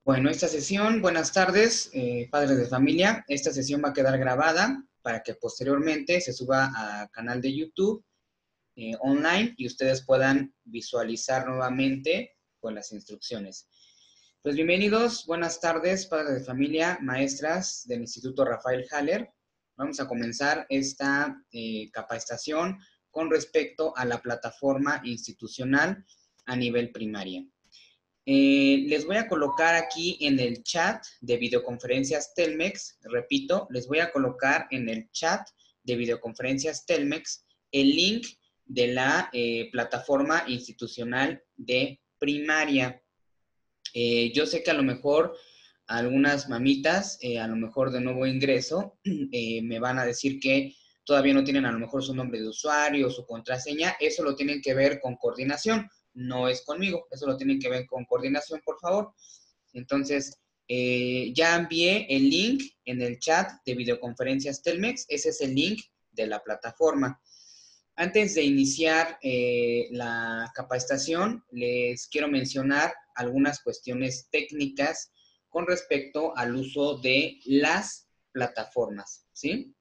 Bueno, esta sesión, buenas tardes, padres de familia. Esta sesión va a quedar grabada para que posteriormente se suba a canal de YouTube online y ustedes puedan visualizar nuevamente con las instrucciones. Pues bienvenidos, buenas tardes, padres de familia, maestras del Instituto Rafael Haller. Vamos a comenzar esta capacitación con respecto a la plataforma institucional a nivel primaria. Les voy a colocar aquí en el chat de videoconferencias Telmex, repito, les voy a colocar en el chat de videoconferencias Telmex el link de la plataforma institucional de primaria. Yo sé que a lo mejor algunas mamitas, a lo mejor de nuevo ingreso, me van a decir que todavía no tienen a lo mejor su nombre de usuario, su contraseña. Eso lo tienen que ver con coordinación, no es conmigo. Eso lo tienen que ver con coordinación, por favor. Entonces, ya envié el link en el chat de videoconferencias Telmex. Ese es el link de la plataforma. Antes de iniciar la capacitación, les quiero mencionar algunas cuestiones técnicas con respecto al uso de las plataformas, ¿sí?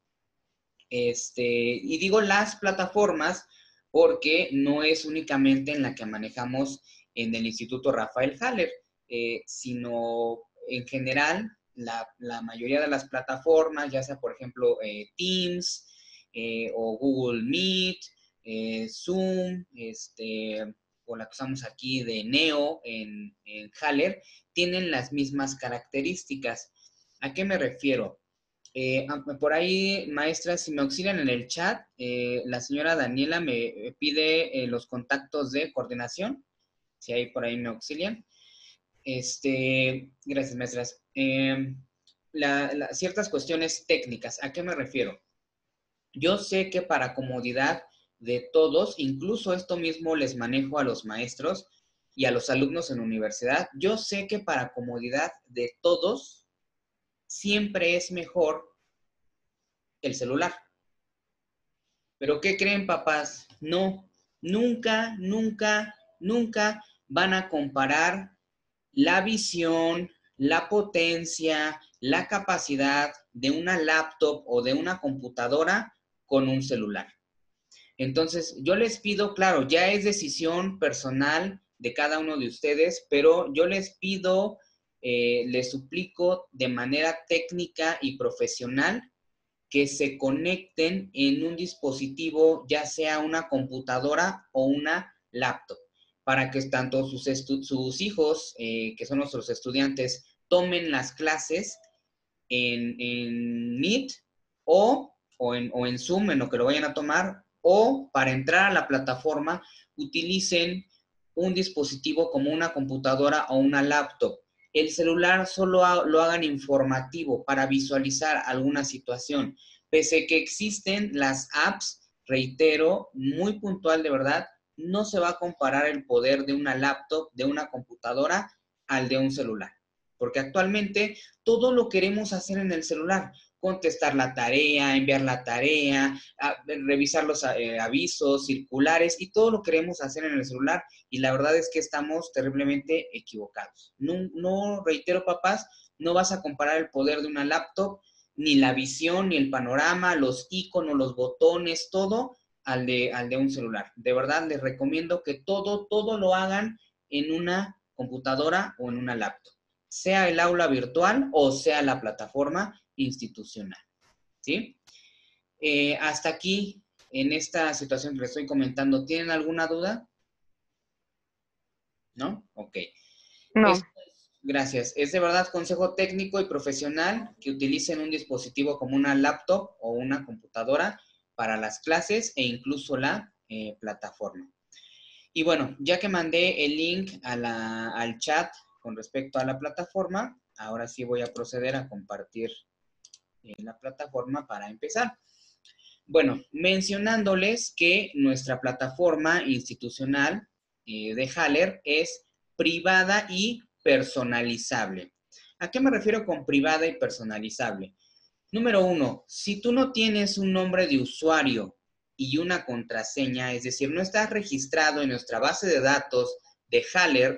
Y digo las plataformas porque no es únicamente en la que manejamos en el Instituto Rafael Haller, sino en general la mayoría de las plataformas, ya sea por ejemplo Teams o Google Meet, Zoom, o la que usamos aquí de Neo en Haller, tienen las mismas características. ¿A qué me refiero? Por ahí, maestras, si me auxilian en el chat, la señora Daniela me pide los contactos de coordinación, si ahí por ahí me auxilian. Gracias, maestras. Ciertas cuestiones técnicas, ¿a qué me refiero? Yo sé que para comodidad de todos, incluso esto mismo les manejo a los maestros y a los alumnos en universidad, yo sé que para comodidad de todos, siempre es mejor el celular. ¿Pero qué creen, papás? No, nunca, nunca, nunca van a comparar la visión, la potencia, la capacidad de una laptop o de una computadora con un celular. Entonces, yo les pido, claro, ya es decisión personal de cada uno de ustedes, pero yo les pido, les suplico de manera técnica y profesional que se conecten en un dispositivo, ya sea una computadora o una laptop, para que tanto sus hijos, que son nuestros estudiantes, tomen las clases en Meet o en Zoom, en lo que lo vayan a tomar, o para entrar a la plataforma, utilicen un dispositivo como una computadora o una laptop. El celular solo lo hagan informativo para visualizar alguna situación. Pese que existen las apps, reitero, muy puntual de verdad, no se va a comparar el poder de una laptop, de una computadora, al de un celular. Porque actualmente todo lo queremos hacer en el celular. Contestar la tarea, enviar la tarea, revisar los avisos, circulares, y todo lo queremos hacer en el celular, y la verdad es que estamos terriblemente equivocados. No, reitero, papás, no vas a comparar el poder de una laptop, ni la visión, ni el panorama, los iconos, los botones, todo al de un celular. De verdad, les recomiendo que todo lo hagan en una computadora o en una laptop, sea el aula virtual o sea la plataforma institucional, ¿sí? Hasta aquí, en esta situación que les estoy comentando, ¿tienen alguna duda? ¿No? Ok. No. Gracias. Es de verdad consejo técnico y profesional que utilicen un dispositivo como una laptop o una computadora para las clases e incluso la plataforma. Y bueno, ya que mandé el link al chat con respecto a la plataforma, ahora sí voy a proceder a compartir la plataforma para empezar. Bueno, mencionándoles que nuestra plataforma institucional de Haller es privada y personalizable. ¿A qué me refiero con privada y personalizable? Número 1, si tú no tienes un nombre de usuario y una contraseña, es decir, no estás registrado en nuestra base de datos de Haller,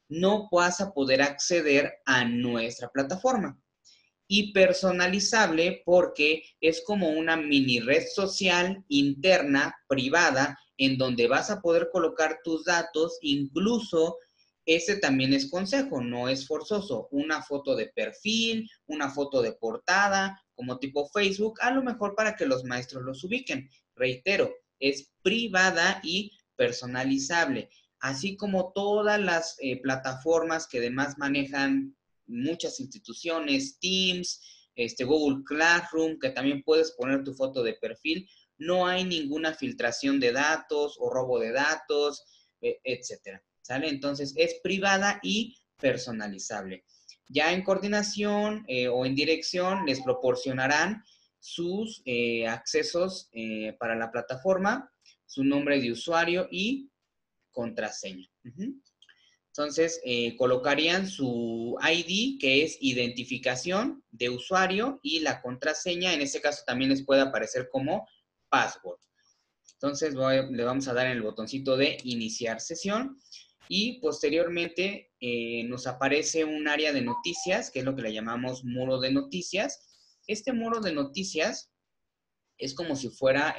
no vas a poder acceder a nuestra plataforma. Y personalizable porque es como una mini red social interna, privada, en donde vas a poder colocar tus datos, incluso ese también es consejo, no es forzoso. Una foto de perfil, una foto de portada, como tipo Facebook, a lo mejor para que los maestros los ubiquen. Reitero, es privada y personalizable, así como todas las plataformas que además manejan muchas instituciones, Teams, Google Classroom, que también puedes poner tu foto de perfil. No hay ninguna filtración de datos o robo de datos, etcétera. ¿Sale? Entonces es privada y personalizable. Ya en coordinación o en dirección les proporcionarán sus accesos para la plataforma, su nombre de usuario y contraseña. Entonces, colocarían su ID, que es identificación de usuario, y la contraseña, en este caso también les puede aparecer como password. Entonces, le vamos a dar en el botoncito de iniciar sesión y posteriormente nos aparece un área de noticias, que es lo que le llamamos muro de noticias. Este muro de noticias es como si fuera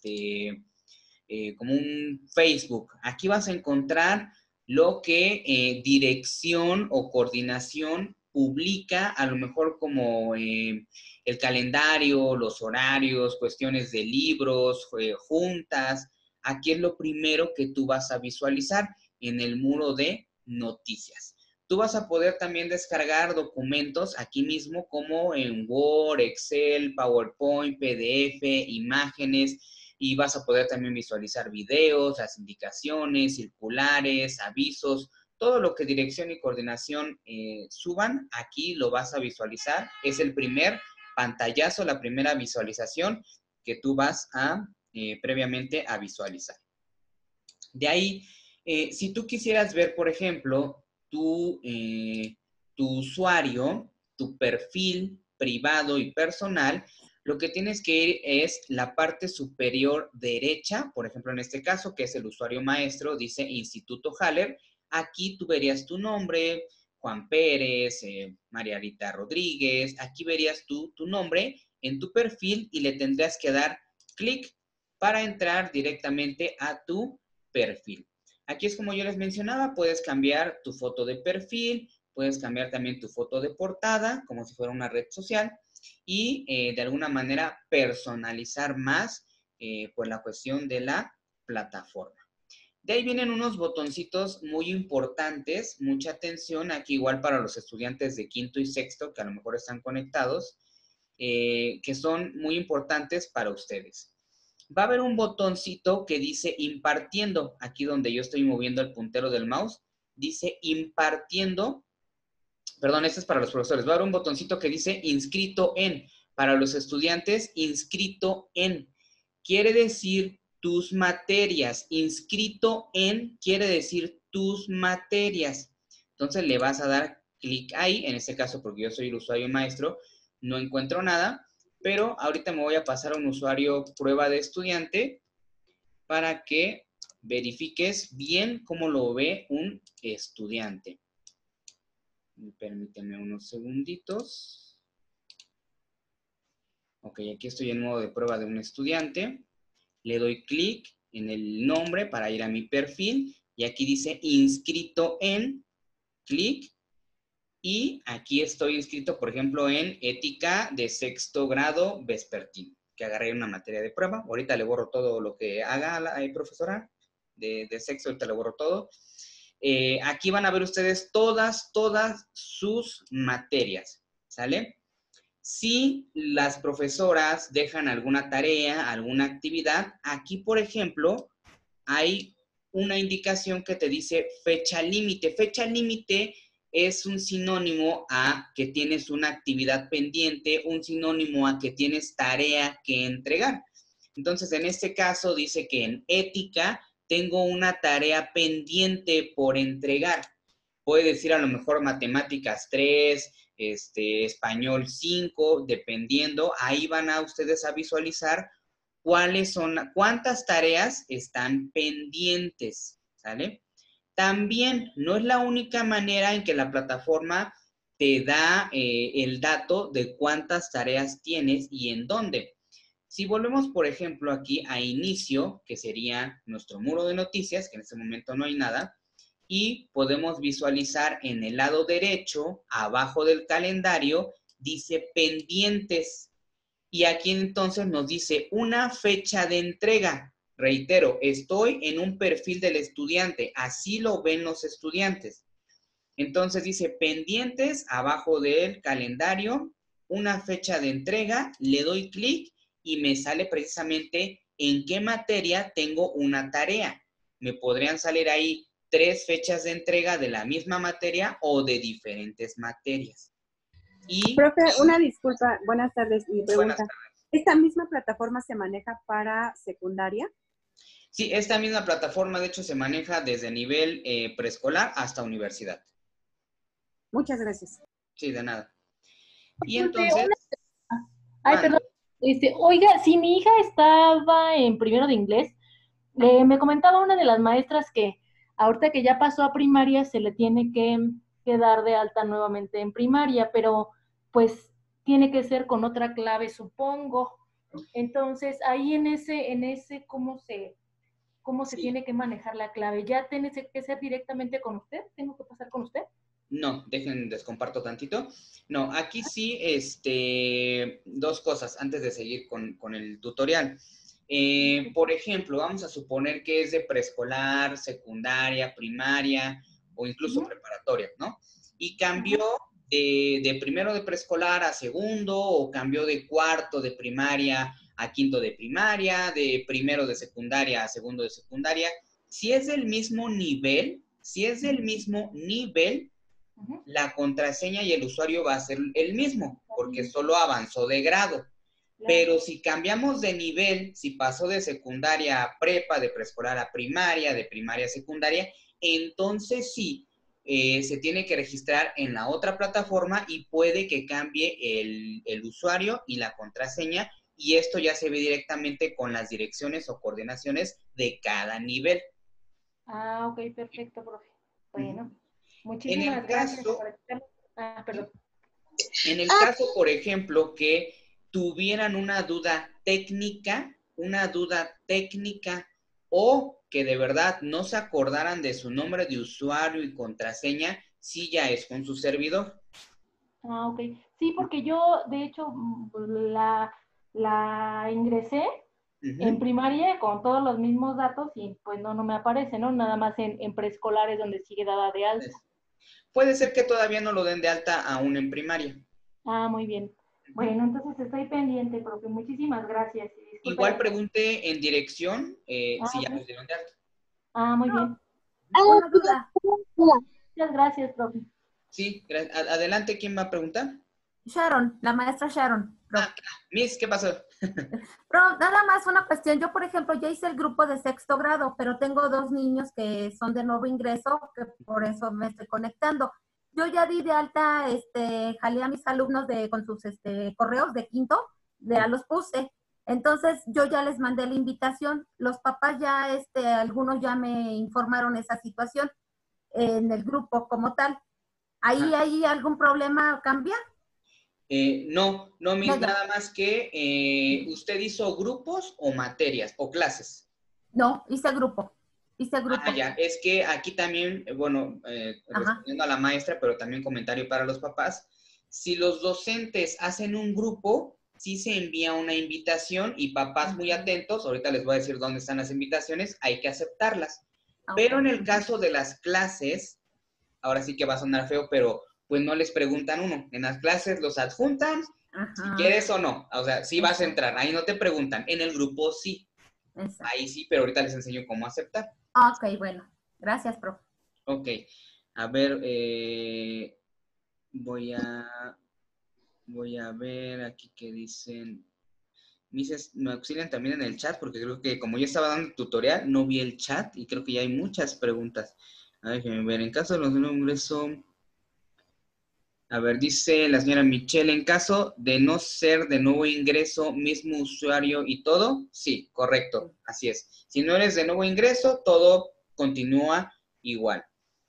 como un Facebook. Aquí vas a encontrar lo que dirección o coordinación publica, a lo mejor como el calendario, los horarios, cuestiones de libros, juntas. Aquí es lo primero que tú vas a visualizar en el muro de noticias. Tú vas a poder también descargar documentos aquí mismo como en Word, Excel, PowerPoint, PDF, imágenes, y vas a poder también visualizar videos, las indicaciones, circulares, avisos, todo lo que dirección y coordinación suban, aquí lo vas a visualizar. Es el primer pantallazo, la primera visualización que tú vas a previamente a visualizar. De ahí, si tú quisieras ver, por ejemplo, tu usuario, tu perfil privado y personal, lo que tienes que ir es la parte superior derecha, por ejemplo, en este caso, que es el usuario maestro, dice Instituto Haller. Aquí tú verías tu nombre, Juan Pérez, María Rita Rodríguez. Aquí verías tu nombre en tu perfil y le tendrías que dar clic para entrar directamente a tu perfil. Aquí es como yo les mencionaba, puedes cambiar tu foto de perfil, puedes cambiar también tu foto de portada, como si fuera una red social, y de alguna manera personalizar más pues la cuestión de la plataforma. De ahí vienen unos botoncitos muy importantes, mucha atención, aquí igual para los estudiantes de quinto y sexto que a lo mejor están conectados, que son muy importantes para ustedes. Va a haber un botoncito que dice impartiendo, aquí donde yo estoy moviendo el puntero del mouse, dice impartiendo, perdón, este es para los profesores, va a haber un botoncito que dice inscrito en, para los estudiantes, inscrito en, quiere decir tus materias, inscrito en quiere decir tus materias. Entonces le vas a dar clic ahí, en este caso porque yo soy el usuario maestro, no encuentro nada, pero ahorita me voy a pasar a un usuario prueba de estudiante para que verifiques bien cómo lo ve un estudiante. Permíteme unos segunditos. Ok, aquí estoy en modo de prueba de un estudiante. Le doy clic en el nombre para ir a mi perfil y aquí dice inscrito en, clic. Y aquí estoy inscrito, por ejemplo, en ética de sexto grado vespertino, que agarré una materia de prueba. Ahorita le borro todo lo que haga la profesora de sexto, ahorita le borro todo. Aquí van a ver ustedes todas sus materias, ¿sale? Si las profesoras dejan alguna tarea, alguna actividad, aquí, por ejemplo, hay una indicación que te dice fecha límite. Fecha límite es un sinónimo a que tienes una actividad pendiente, un sinónimo a que tienes tarea que entregar. Entonces, en este caso dice que en ética tengo una tarea pendiente por entregar. Puede decir a lo mejor matemáticas 3, español 5, dependiendo. Ahí van a ustedes a visualizar cuántas tareas están pendientes, ¿sale? También no es la única manera en que la plataforma te da el dato de cuántas tareas tienes y en dónde. Si volvemos, por ejemplo, aquí a inicio, que sería nuestro muro de noticias, que en este momento no hay nada, y podemos visualizar en el lado derecho, abajo del calendario, dice pendientes. Y aquí entonces nos dice una fecha de entrega. Reitero, estoy en un perfil del estudiante, así lo ven los estudiantes. Entonces dice pendientes abajo del calendario, una fecha de entrega, le doy clic y me sale precisamente en qué materia tengo una tarea. Me podrían salir ahí 3 fechas de entrega de la misma materia o de diferentes materias. Profe, una disculpa, buenas tardes. Mi pregunta, buenas tardes. ¿Esta misma plataforma se maneja para secundaria? Sí, esta misma plataforma de hecho se maneja desde nivel preescolar hasta universidad. Muchas gracias. Sí, de nada. Y entonces... Ay, perdón. Oiga, si mi hija estaba en primero de inglés, me comentaba una de las maestras que ahorita que ya pasó a primaria se le tiene que dar de alta nuevamente en primaria, pero pues tiene que ser con otra clave, supongo. Entonces, ahí en ese, ¿cómo se tiene que manejar la clave? ¿Ya tiene que ser directamente con usted? ¿Tengo que pasar con usted? No, descomparto tantito. No, aquí sí, dos cosas antes de seguir con el tutorial. Por ejemplo, vamos a suponer que es de preescolar, secundaria, primaria o incluso preparatoria, ¿no? Y cambió de primero de preescolar a segundo o cambió de cuarto de primaria a quinto de primaria, de primero de secundaria a segundo de secundaria. Si es del mismo nivel, la contraseña y el usuario va a ser el mismo, porque solo avanzó de grado. Pero si cambiamos de nivel, si pasó de secundaria a prepa, de preescolar a primaria, de primaria a secundaria, entonces sí, se tiene que registrar en la otra plataforma y puede que cambie el usuario y la contraseña, y esto ya se ve directamente con las direcciones o coordinaciones de cada nivel. Ah, ok, perfecto, profe. Bueno, En muchísimas el gracias. Perdón. En el caso, por ejemplo, que tuvieran una duda técnica o que de verdad no se acordaran de su nombre de usuario y contraseña, sí ya es con su servidor. Ah, ok. Sí, porque yo, de hecho, la ingresé en primaria con todos los mismos datos y pues no me aparece, ¿no? Nada más en preescolares donde sigue dada de alta. Puede ser que todavía no lo den de alta aún en primaria. Ah, muy bien. Bueno, entonces estoy pendiente, profe. Muchísimas gracias. Igual pregunte en dirección si ya okay. los dieron de alta. Ah, muy bien. Una duda. Muchas gracias, profe. Sí, adelante, ¿quién va a preguntar? Sharon, la maestra Sharon. Miss, ¿qué pasó? Pero nada más una cuestión. Yo, por ejemplo, ya hice el grupo de sexto grado, pero tengo 2 niños que son de nuevo ingreso, que por eso me estoy conectando. Yo ya di de alta, jalé a mis alumnos con sus correos de quinto, ya los puse. Entonces, yo ya les mandé la invitación. Los papás ya, algunos ya me informaron esa situación en el grupo como tal. ¿Ahí hay algún problema? ¿Cambia? No, Miss, Ya. nada más que ¿usted hizo grupos o materias o clases? No, hice grupo. Ya, es que aquí también, bueno, respondiendo a la maestra, pero también comentario para los papás, si los docentes hacen un grupo, sí se envía una invitación y papás muy atentos, ahorita les voy a decir dónde están las invitaciones, hay que aceptarlas. Pero en el caso de las clases, ahora sí que va a sonar feo, pero pues no les preguntan uno. En las clases los adjuntan, si quieres o no. O sea, sí vas a entrar, ahí no te preguntan. En el grupo sí. Exacto. Ahí sí, pero ahorita les enseño cómo aceptar. Ok, bueno. Gracias, profe. Ok. A ver, voy a ver aquí qué dicen. Me auxilian también en el chat, porque creo que como yo estaba dando tutorial, no vi el chat y creo que ya hay muchas preguntas. A ver, déjenme ver. En caso de los nombres son... A ver, dice la señora Michelle, en caso de no ser de nuevo ingreso, mismo usuario y todo, sí, correcto, así es. Si no eres de nuevo ingreso, todo continúa igual.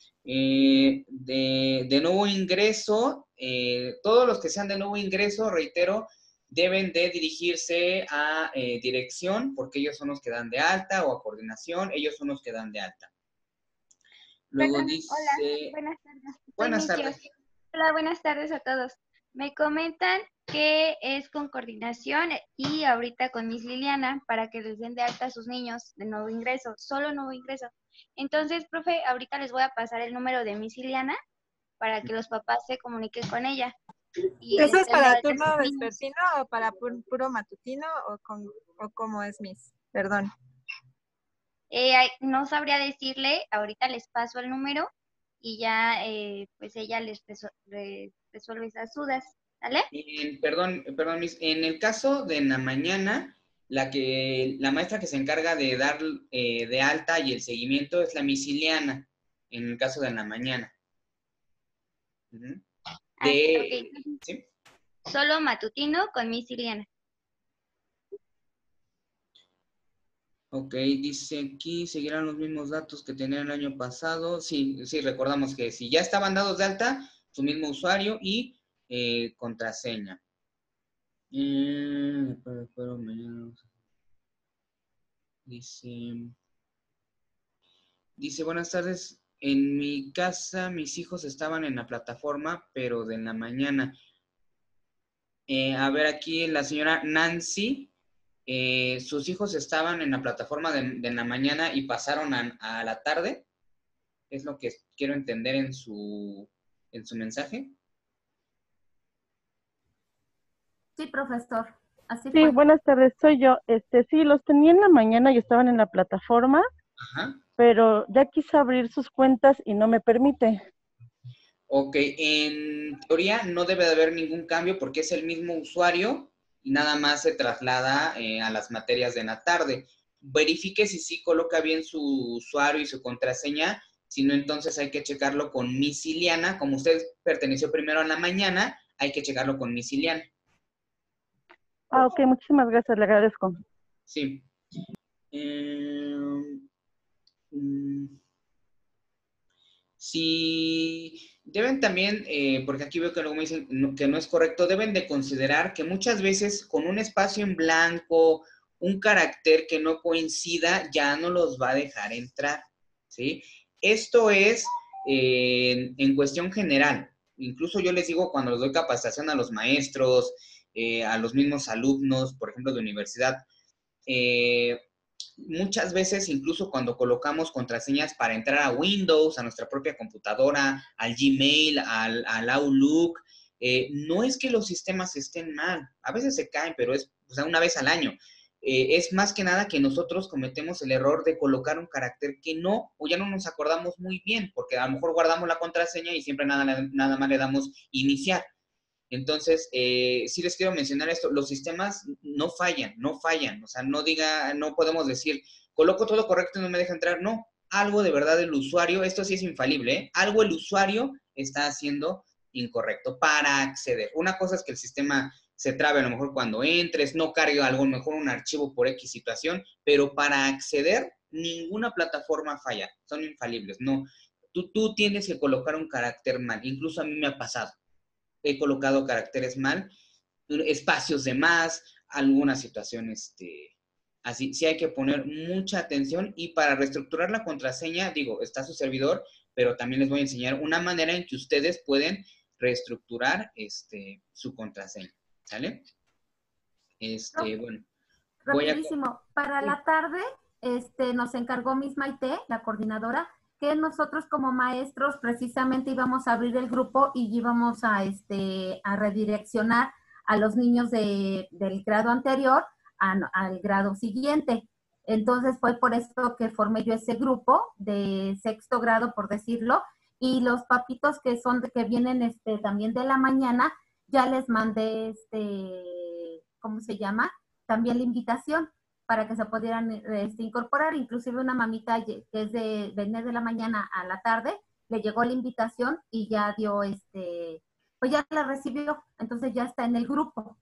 De nuevo ingreso, todos los que sean de nuevo ingreso, reitero, deben de dirigirse a dirección, porque ellos son los que dan de alta, o a coordinación, ellos son los que dan de alta. Luego Perdón, dice... hola, buenas tardes. Buenas tardes. Hola, buenas tardes a todos. Me comentan que es con coordinación y ahorita con Miss Liliana para que les den de alta a sus niños de nuevo ingreso, solo nuevo ingreso. Entonces, profe, ahorita les voy a pasar el número de Miss Liliana para que los papás se comuniquen con ella. Y ¿Eso les es den de para alta a turno sus niños. vespertino o para puro matutino o cómo es, Miss? Perdón. No sabría decirle, ahorita les paso el número y ya pues ella les resuelve esas dudas, ¿vale? Perdón, Miss, en el caso de en la mañana, la maestra que se encarga de dar de alta y el seguimiento es la Miss Liliana, en el caso de en la mañana. Uh-huh. Okay. ¿Sí? Solo matutino con Miss Liliana. Ok, dice aquí, seguirán los mismos datos que tenían el año pasado. Sí, recordamos que si ya estaban dados de alta, su mismo usuario y contraseña. Pero mañana... Dice, buenas tardes. En mi casa mis hijos estaban en la plataforma, pero de la mañana. A ver, aquí la señora Nancy, sus hijos estaban en la plataforma de la mañana y pasaron a la tarde. Es lo que quiero entender en su mensaje. Sí, profesor. Así Sí, fue. buenas tardes, soy yo. Sí, los tenía en la mañana y estaban en la plataforma, Ajá. pero ya quise abrir sus cuentas y no me permite. Ok, en teoría no debe de haber ningún cambio porque es el mismo usuario y nada más se traslada a las materias de la tarde. Verifique si sí coloca bien su usuario y su contraseña, si no entonces hay que checarlo con Miss Liliana. Como usted perteneció primero a la mañana, hay que checarlo con Miss Liliana. Ah, ok, muchísimas gracias, le agradezco. Sí. Sí, deben también, porque aquí veo que luego me dicen que no es correcto, deben de considerar que muchas veces con un espacio en blanco, un carácter que no coincida, ya no los va a dejar entrar, ¿sí? Esto es en cuestión general. Incluso yo les digo cuando les doy capacitación a los maestros, a los mismos alumnos, por ejemplo, de universidad, muchas veces, incluso cuando colocamos contraseñas para entrar a Windows, a nuestra propia computadora, al Gmail, al Outlook, no es que los sistemas estén mal. A veces se caen, pero es una vez al año. Es más que nada que nosotros cometemos el error de colocar un carácter que no, o ya no nos acordamos muy bien, porque a lo mejor guardamos la contraseña y siempre nada más le damos iniciar. Entonces, sí les quiero mencionar esto, los sistemas no fallan, o sea, no podemos decir, coloco todo correcto y no me deja entrar, no, algo de verdad el usuario, esto sí es infalible, ¿eh? Algo el usuario está haciendo incorrecto para acceder. Una cosa es que el sistema se trabe a lo mejor cuando entres, no cargue a lo mejor un archivo por X situación, pero para acceder, ninguna plataforma falla, son infalibles, no. Tú tienes que colocar un carácter mal, incluso a mí me ha pasado. He colocado caracteres mal, espacios de más, algunas situaciones así. Sí hay que poner mucha atención y para reestructurar la contraseña, digo, está su servidor, pero también les voy a enseñar una manera en que ustedes pueden reestructurar su contraseña, ¿sale? Bueno. Rapidísimo, para la tarde nos encargó Miss Maite, la coordinadora, que nosotros como maestros precisamente íbamos a abrir el grupo y íbamos a redireccionar a los niños del grado anterior al grado siguiente. Entonces fue por eso que formé yo ese grupo de sexto grado, por decirlo, y los papitos que vienen también de la mañana, ya les mandé ¿cómo se llama? También la invitación para que se pudieran incorporar, inclusive una mamita que es de venir de la mañana a la tarde, le llegó la invitación y ya dio, pues ya la recibió, entonces ya está en el grupo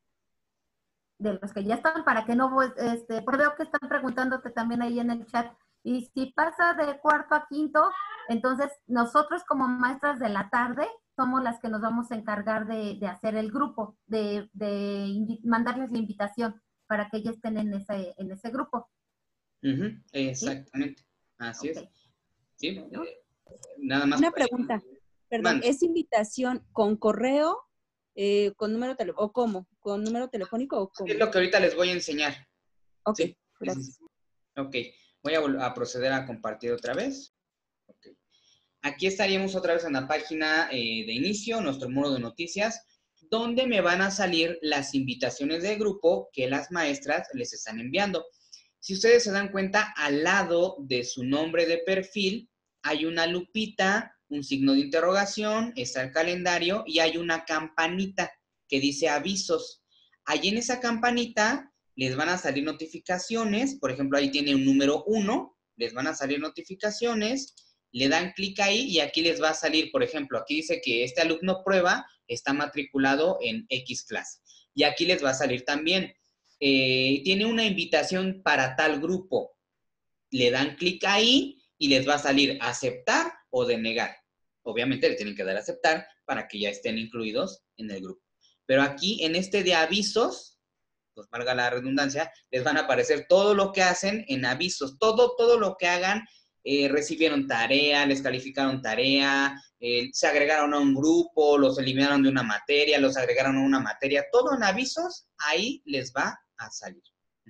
de los que ya están, para que no, pues veo que están preguntándote también ahí en el chat, Y si pasa de cuarto a quinto, entonces nosotros como maestras de la tarde somos las que nos vamos a encargar de hacer el grupo, mandarles la invitación para que ellos estén en ese grupo. Exactamente. Así es. Ok. Sí, Bueno. nada más. Una pregunta, perdón, Mande. ¿es invitación con correo, con número telefónico, o cómo? ¿Con número telefónico o cómo? Es lo que ahorita les voy a enseñar. Ok, ¿Sí? gracias. Ok, voy a proceder a compartir otra vez. Okay. Aquí estaríamos otra vez en la página de inicio, nuestro muro de noticias, donde me van a salir las invitaciones de grupo que las maestras les están enviando. Si ustedes se dan cuenta, al lado de su nombre de perfil hay una lupita, un signo de interrogación, está el calendario y hay una campanita que dice avisos. Allí en esa campanita les van a salir notificaciones, por ejemplo, ahí tiene un número 1, les van a salir notificaciones, le dan clic ahí y aquí les va a salir, por ejemplo, aquí dice que este alumno prueba está matriculado en X clase. Y aquí les va a salir también, tiene una invitación para tal grupo. Le dan clic ahí y les va a salir aceptar o denegar. Obviamente le tienen que dar a aceptar para que ya estén incluidos en el grupo. Pero aquí en este de avisos, pues valga la redundancia, les van a aparecer todo lo que hacen en avisos, todo lo que hagan, recibieron tarea, les calificaron tarea, se agregaron a un grupo, los eliminaron de una materia, los agregaron a una materia, todo en avisos, ahí les va a salir.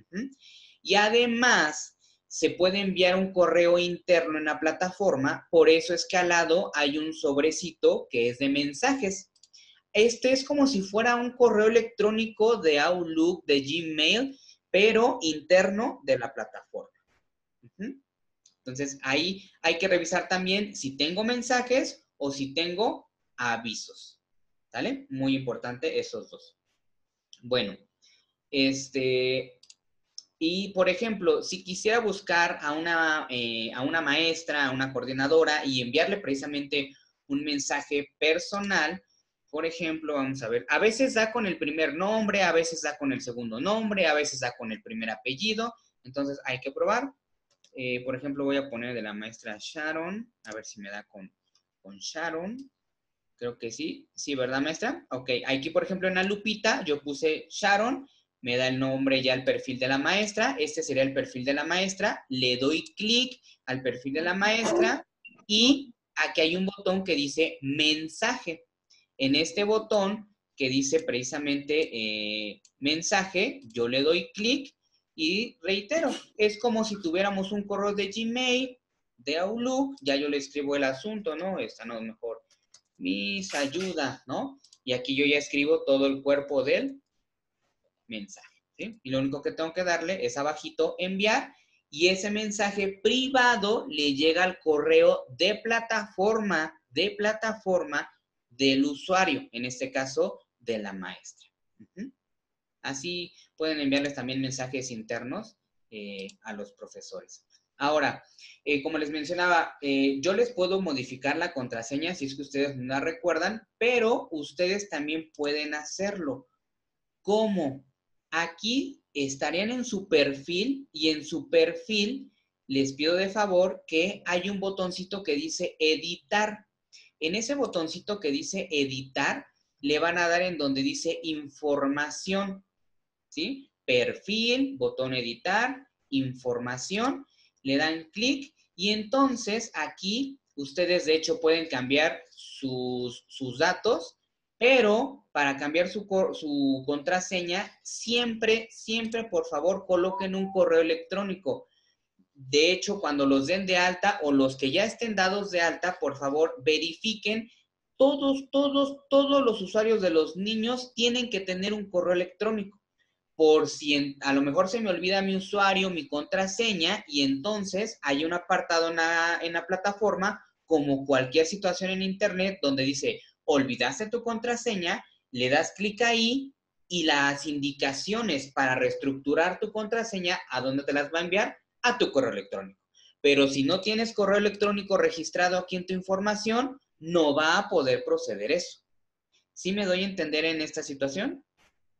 Y además, se puede enviar un correo interno en la plataforma, por eso es que al lado hay un sobrecito que es de mensajes. Este es como si fuera un correo electrónico de Outlook, de Gmail, pero interno de la plataforma. Entonces, ahí hay que revisar también si tengo mensajes o si tengo avisos. ¿Sale? Muy importante esos dos. Bueno, y, por ejemplo, si quisiera buscar a una maestra, a una coordinadora y enviarle precisamente un mensaje personal, por ejemplo, vamos a ver, a veces da con el primer nombre, a veces da con el segundo nombre, a veces da con el primer apellido, entonces hay que probar. Por ejemplo, voy a poner de la maestra Sharon, a ver si me da con Sharon. Creo que sí. Sí, ¿verdad, maestra? Ok, aquí, por ejemplo, en la lupita yo puse Sharon, me da el nombre ya el perfil de la maestra, este sería el perfil de la maestra, le doy clic al perfil de la maestra y aquí hay un botón que dice mensaje. En este botón que dice precisamente mensaje, yo le doy clic y reitero, es como si tuviéramos un correo de Gmail, de Outlook, ya yo le escribo el asunto, ¿no? Esta no, mejor mis ayuda, ¿no? Y aquí yo ya escribo todo el cuerpo del mensaje, ¿sí? Y lo único que tengo que darle es abajito enviar y ese mensaje privado le llega al correo de plataforma del usuario, en este caso de la maestra. Así pueden enviarles también mensajes internos a los profesores. Ahora, como les mencionaba, yo les puedo modificar la contraseña si es que ustedes no la recuerdan, pero ustedes también pueden hacerlo. ¿Cómo? Aquí estarían en su perfil y en su perfil les pido de favor que hay un botoncito que dice editar. En ese botoncito que dice editar, le van a dar en donde dice información, ¿sí? Perfil, botón editar, información, le dan clic y entonces aquí ustedes de hecho pueden cambiar sus datos, pero para cambiar su contraseña, siempre por favor coloquen un correo electrónico. De hecho, cuando los den de alta o los que ya estén dados de alta, por favor, verifiquen. Todos los usuarios de los niños tienen que tener un correo electrónico. Por si a lo mejor se me olvida mi usuario, mi contraseña, y entonces hay un apartado en la plataforma, como cualquier situación en internet, donde dice, olvidaste tu contraseña, le das clic ahí y las indicaciones para reestructurar tu contraseña, ¿a dónde te las va a enviar? A tu correo electrónico. Pero si no tienes correo electrónico registrado aquí en tu información, no va a poder proceder eso. ¿Sí me doy a entender en esta situación?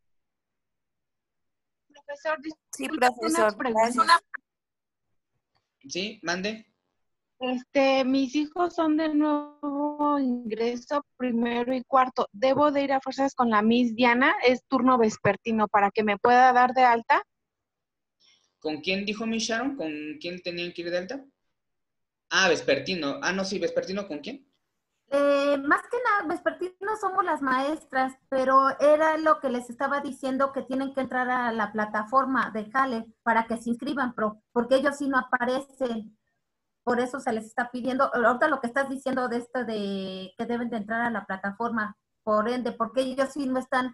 Profesor, Sí, disculpe, profesor, una pregunta. gracias. Sí, mande. Mis hijos son de nuevo ingreso, primero y cuarto. ¿Debo de ir a fuerzas con la Miss Diana? Es turno vespertino para que me pueda dar de alta. ¿Con quién dijo Miss Sharon? ¿Con quién tenían que ir de alta? Ah, vespertino. Ah, no, sí, vespertino, ¿con quién? Más que nada, vespertino somos las maestras, pero era lo que les estaba diciendo que tienen que entrar a la plataforma de Jale para que se inscriban, porque ellos sí no aparecen. Por eso se les está pidiendo, ahorita lo que estás diciendo de esto de que deben de entrar a la plataforma, por ende, porque ellos sí no están.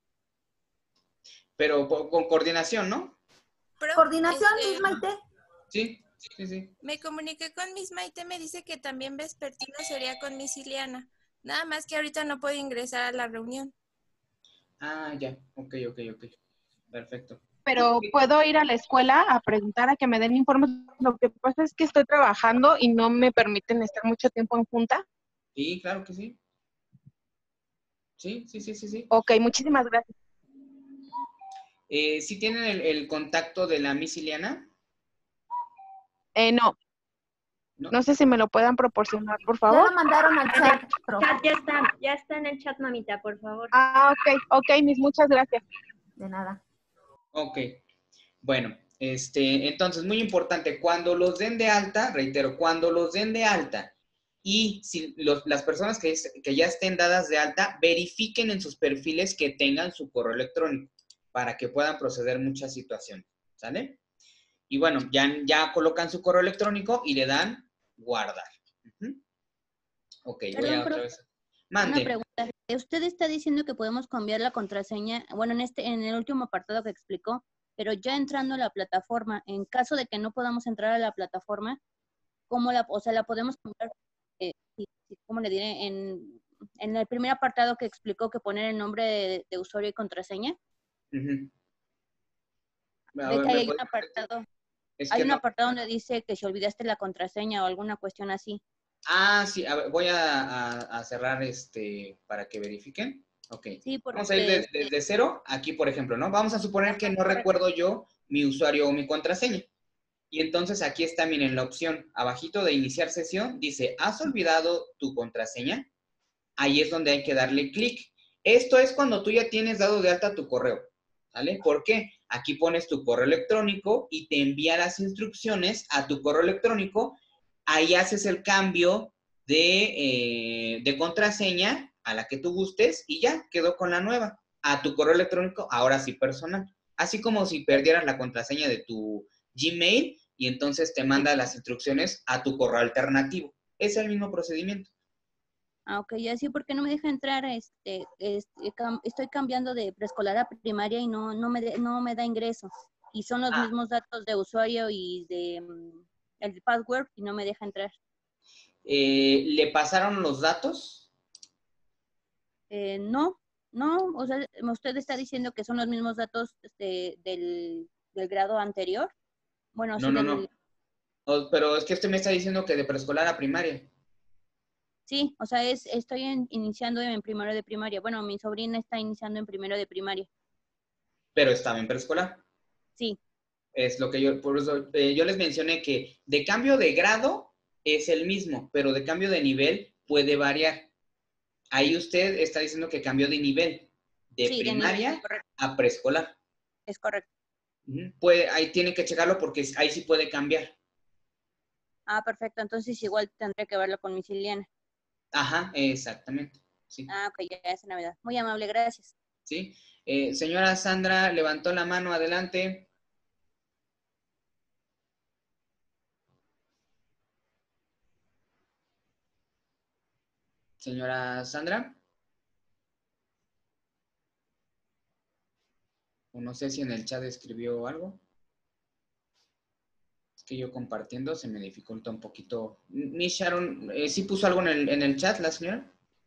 Pero con coordinación, ¿no? Coordinación, Miss Maite. Sí, sí, sí. Me comuniqué con Miss Maite, me dice que también vespertino sería con Miss Ileana. Nada más que ahorita no puedo ingresar a la reunión. Ah, ya. Ok. Perfecto. Pero puedo ir a la escuela a preguntar a que me den informes. Lo que pasa es que estoy trabajando y no me permiten estar mucho tiempo en junta. Sí, claro que sí. Sí. Ok, muchísimas gracias. ¿Sí tienen el contacto de la Miss Ileana? No. No sé si me lo puedan proporcionar, por favor. Ya lo mandaron al chat. Ya está en el chat, mamita, por favor. Ah, ok, Miss, muchas gracias. De nada. Ok. Bueno, entonces, muy importante, cuando los den de alta, reitero, cuando los den de alta y si las personas que ya estén dadas de alta, verifiquen en sus perfiles que tengan su correo electrónico para que puedan proceder muchas situaciones, ¿sale? Y bueno, ya colocan su correo electrónico y le dan guardar. Ok, voy a otra vez. Mande. Una pregunta. Usted está diciendo que podemos cambiar la contraseña, bueno, en el último apartado que explicó, pero ya entrando a la plataforma, en caso de que no podamos entrar a la plataforma, ¿cómo la podemos cambiar? ¿Cómo le diré? En el primer apartado que explicó que poner el nombre de usuario y contraseña. Ve que hay un apartado. Hay un apartado donde dice que si olvidaste la contraseña o alguna cuestión así. Ah, sí, a ver, voy a cerrar para que verifiquen. Ok. Sí, porque vamos a ir desde cero, aquí por ejemplo, ¿no? Vamos a suponer que no recuerdo yo mi usuario o mi contraseña. Y entonces aquí está, miren, la opción, abajito de iniciar sesión, dice, ¿has olvidado tu contraseña? Ahí es donde hay que darle clic. Esto es cuando tú ya tienes dado de alta tu correo, ¿vale? ¿Por qué? Aquí pones tu correo electrónico y te envía las instrucciones a tu correo electrónico. Ahí haces el cambio de contraseña a la que tú gustes y ya quedó con la nueva. A tu correo electrónico, ahora sí personal. Así como si perdieras la contraseña de tu Gmail y entonces te manda las instrucciones a tu correo alternativo. Es el mismo procedimiento. Ah, ok, ya sí, porque no me deja entrar, estoy cambiando de preescolar a primaria y no me da ingreso. Y son los mismos datos de usuario y de el password y no me deja entrar. ¿Le pasaron los datos? No, o sea, usted está diciendo que son los mismos datos del grado anterior. Bueno, No. Pero es que usted me está diciendo que de preescolar a primaria. Sí, o sea, estoy iniciando en primero de primaria. Bueno, mi sobrina está iniciando en primero de primaria. Pero estaba en preescolar. Sí. Es lo que por eso yo les mencioné que de cambio de grado es el mismo, pero de cambio de nivel puede variar. Ahí usted está diciendo que cambió de nivel, de primaria de nivel, a preescolar. Es correcto. Ahí tiene que checarlo porque ahí sí puede cambiar. Ah, perfecto. Entonces igual tendré que verlo con Miss Ileana. Ajá, exactamente. Sí. Ah, ok, ya es Navidad. Muy amable, gracias. Sí. Señora Sandra levantó la mano, adelante. Señora Sandra. O no sé si en el chat escribió algo. Es que yo compartiendo se me dificulta un poquito. Miss Sharon, ¿sí puso algo en el chat la señora?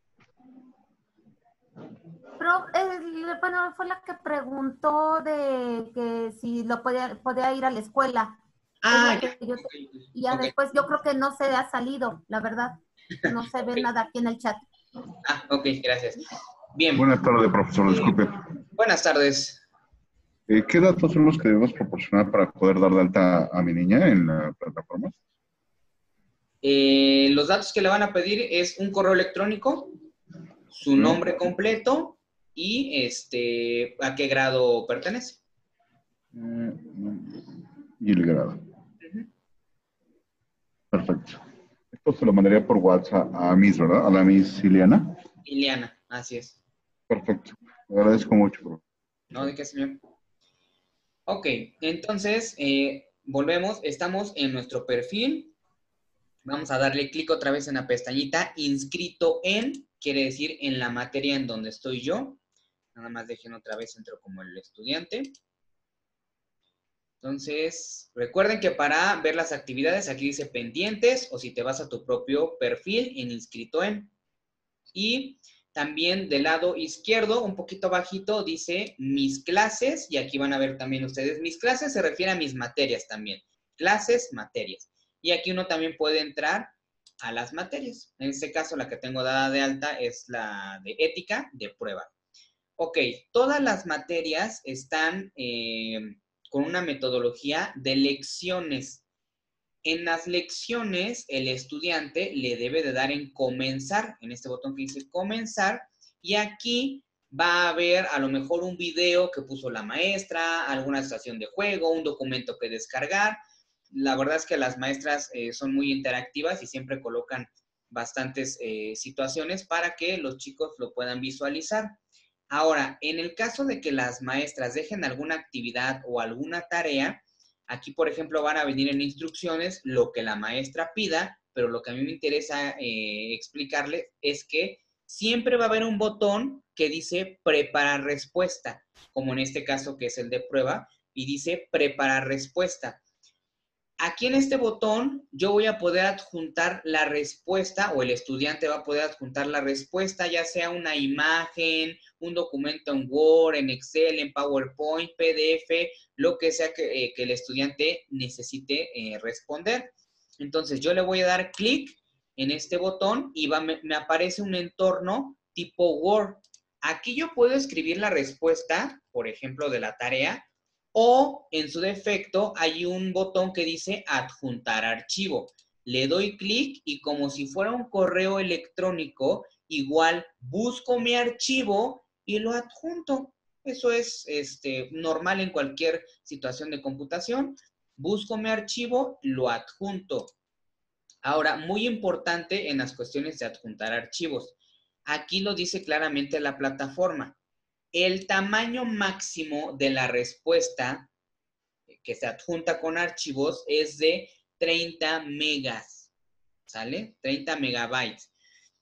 Pero, bueno, fue la que preguntó de que si lo podía ir a la escuela. Ah, y ya después yo creo que no se ha salido, la verdad. No se ve nada aquí en el chat. Ah, ok, gracias. Bien. Buenas tardes, profesor, disculpe. Buenas tardes. ¿Qué datos son los que debemos proporcionar para poder dar de alta a mi niña en la plataforma? Los datos que le van a pedir es un correo electrónico, su nombre completo y a qué grado pertenece. Y el grado. Perfecto. Esto se lo mandaría por WhatsApp a Miss, ¿verdad? A la Miss Ileana. Ileana, así es. Perfecto. Le agradezco mucho, bro. No, ¿de qué, señor? Ok, entonces, volvemos. Estamos en nuestro perfil. Vamos a darle clic otra vez en la pestañita inscrito en, quiere decir en la materia en donde estoy yo. Nada más dejen otra vez, entro como el estudiante. Entonces, recuerden que para ver las actividades, aquí dice pendientes, o si te vas a tu propio perfil en inscrito en. Y también del lado izquierdo, un poquito bajito, dice mis clases, y aquí van a ver también ustedes, mis clases se refiere a mis materias también. Clases, materias. Y aquí uno también puede entrar a las materias. En este caso, la que tengo dada de alta es la de ética de prueba. Ok, todas las materias están con una metodología de lecciones. En las lecciones, el estudiante le debe de dar en comenzar, en este botón que dice comenzar, y aquí va a haber a lo mejor un video que puso la maestra, alguna estación de juego, un documento que descargar. La verdad es que las maestras son muy interactivas y siempre colocan bastantes situaciones para que los chicos lo puedan visualizar. Ahora, en el caso de que las maestras dejen alguna actividad o alguna tarea, aquí, por ejemplo, van a venir en instrucciones lo que la maestra pida, pero lo que a mí me interesa explicarles es que siempre va a haber un botón que dice preparar respuesta, como en este caso que es el de prueba, y dice preparar respuesta. Aquí en este botón yo voy a poder adjuntar la respuesta o el estudiante va a poder adjuntar la respuesta, ya sea una imagen, un documento en Word, en Excel, en PowerPoint, PDF, lo que sea que el estudiante necesite responder. Entonces yo le voy a dar clic en este botón y me aparece un entorno tipo Word. Aquí yo puedo escribir la respuesta, por ejemplo, de la tarea, o en su defecto hay un botón que dice adjuntar archivo. Le doy clic y como si fuera un correo electrónico, igual busco mi archivo y lo adjunto. Eso es normal en cualquier situación de computación. Busco mi archivo, lo adjunto. Ahora, muy importante en las cuestiones de adjuntar archivos. Aquí lo dice claramente la plataforma. El tamaño máximo de la respuesta que se adjunta con archivos es de 30 megas, ¿sale? 30 megabytes.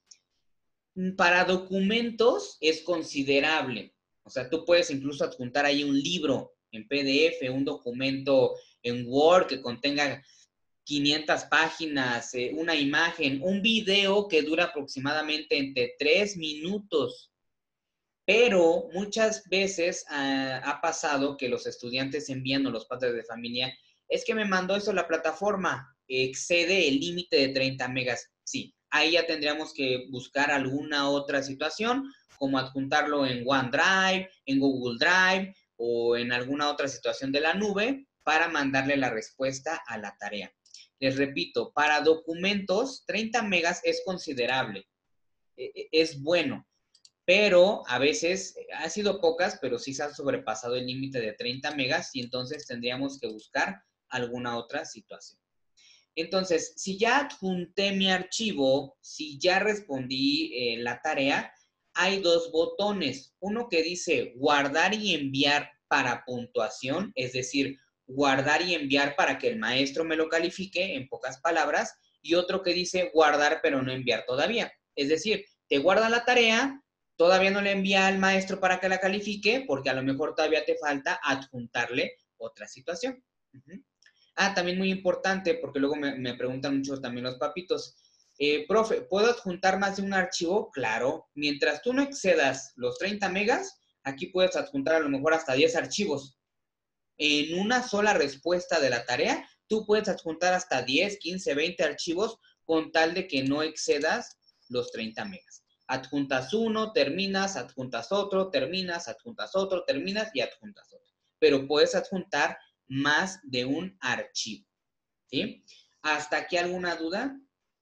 Para documentos es considerable. O sea, tú puedes incluso adjuntar ahí un libro en PDF, un documento en Word que contenga 500 páginas, una imagen, un video que dura aproximadamente entre 3 minutos. Pero muchas veces ha pasado que los estudiantes envían a los padres de familia, es que me mandó eso la plataforma, excede el límite de 30 megas. Sí, ahí ya tendríamos que buscar alguna otra situación, como adjuntarlo en OneDrive, en Google Drive o en alguna otra situación de la nube para mandarle la respuesta a la tarea. Les repito, para documentos, 30 megas es considerable, es bueno. Pero a veces, ha sido pocas, pero sí se ha sobrepasado el límite de 30 megas y entonces tendríamos que buscar alguna otra situación. Entonces, si ya adjunté mi archivo, si ya respondí la tarea, hay dos botones. Uno que dice guardar y enviar para puntuación, es decir, guardar y enviar para que el maestro me lo califique, en pocas palabras, y otro que dice guardar pero no enviar todavía. Es decir, te guarda la tarea, todavía no le envía al maestro para que la califique, porque a lo mejor todavía te falta adjuntarle otra situación. También muy importante, porque luego me preguntan mucho también los papitos, profe, ¿puedo adjuntar más de un archivo? Claro, mientras tú no excedas los 30 megas, aquí puedes adjuntar a lo mejor hasta 10 archivos. En una sola respuesta de la tarea, tú puedes adjuntar hasta 10, 15, 20 archivos con tal de que no excedas los 30 megas. Adjuntas uno, terminas, adjuntas otro, terminas, adjuntas otro, terminas y adjuntas otro. pero puedes adjuntar más de un archivo, ¿sí? ¿Hasta aquí alguna duda?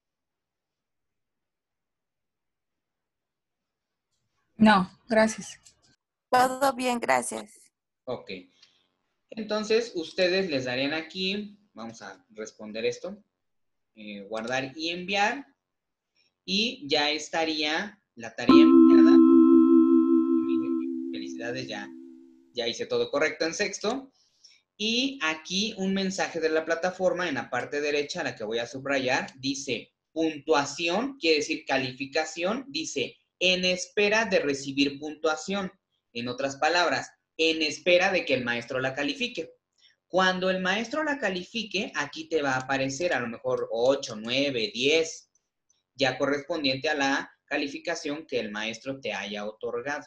No, gracias. Todo bien, gracias. Ok. Entonces, ustedes les darían aquí, vamos a responder esto, guardar y enviar, y ya estaría la tarea enviada. Felicidades, ya hice todo correcto en sexto. Y aquí un mensaje de la plataforma en la parte derecha, la que voy a subrayar, dice puntuación, quiere decir calificación, dice en espera de recibir puntuación. En otras palabras, en espera de que el maestro la califique. Cuando el maestro la califique, aquí te va a aparecer a lo mejor 8, 9, 10, ya correspondiente a la calificación que el maestro te haya otorgado.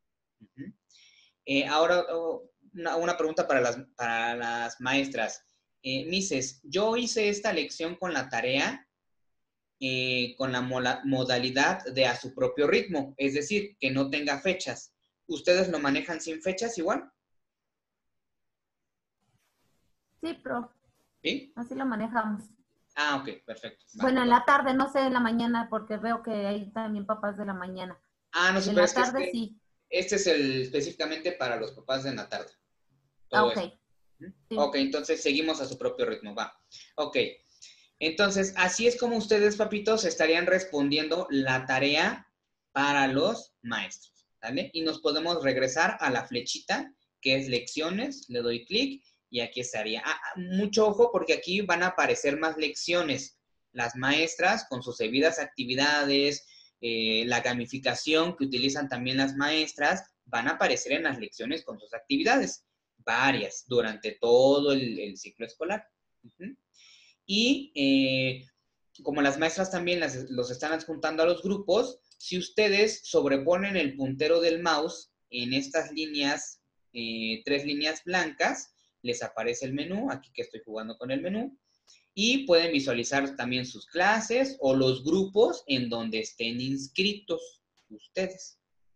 Ahora, una pregunta para las maestras. Mises, yo hice esta lección con la tarea, con la modalidad de a su propio ritmo, es decir, que no tenga fechas. ¿Ustedes lo manejan sin fechas igual? Sí, pro. ¿Sí? Así lo manejamos. Ah, ok, perfecto. Va. Bueno, en la tarde, no sé en la mañana, porque veo que hay también papás de la mañana. Ah, no sé, En pero la es que tarde sí. este es específicamente para los papás de la tarde. Ah, Todo ok. esto. Sí. Ok, entonces seguimos a su propio ritmo, va. Ok, entonces así es como ustedes, papitos, estarían respondiendo la tarea para los maestros, ¿vale? Y nos podemos regresar a la flechita, que es lecciones, le doy clic y aquí estaría. Mucho ojo porque aquí van a aparecer más lecciones. Las maestras con sus debidas actividades, la gamificación que utilizan también las maestras, van a aparecer en las lecciones con sus actividades. Varias, durante todo el ciclo escolar. Y como las maestras también los están adjuntando a los grupos, si ustedes sobreponen el puntero del mouse en estas líneas, 3 líneas blancas, les aparece el menú, aquí que estoy jugando con el menú, y pueden visualizar también sus clases o los grupos en donde estén inscritos ustedes.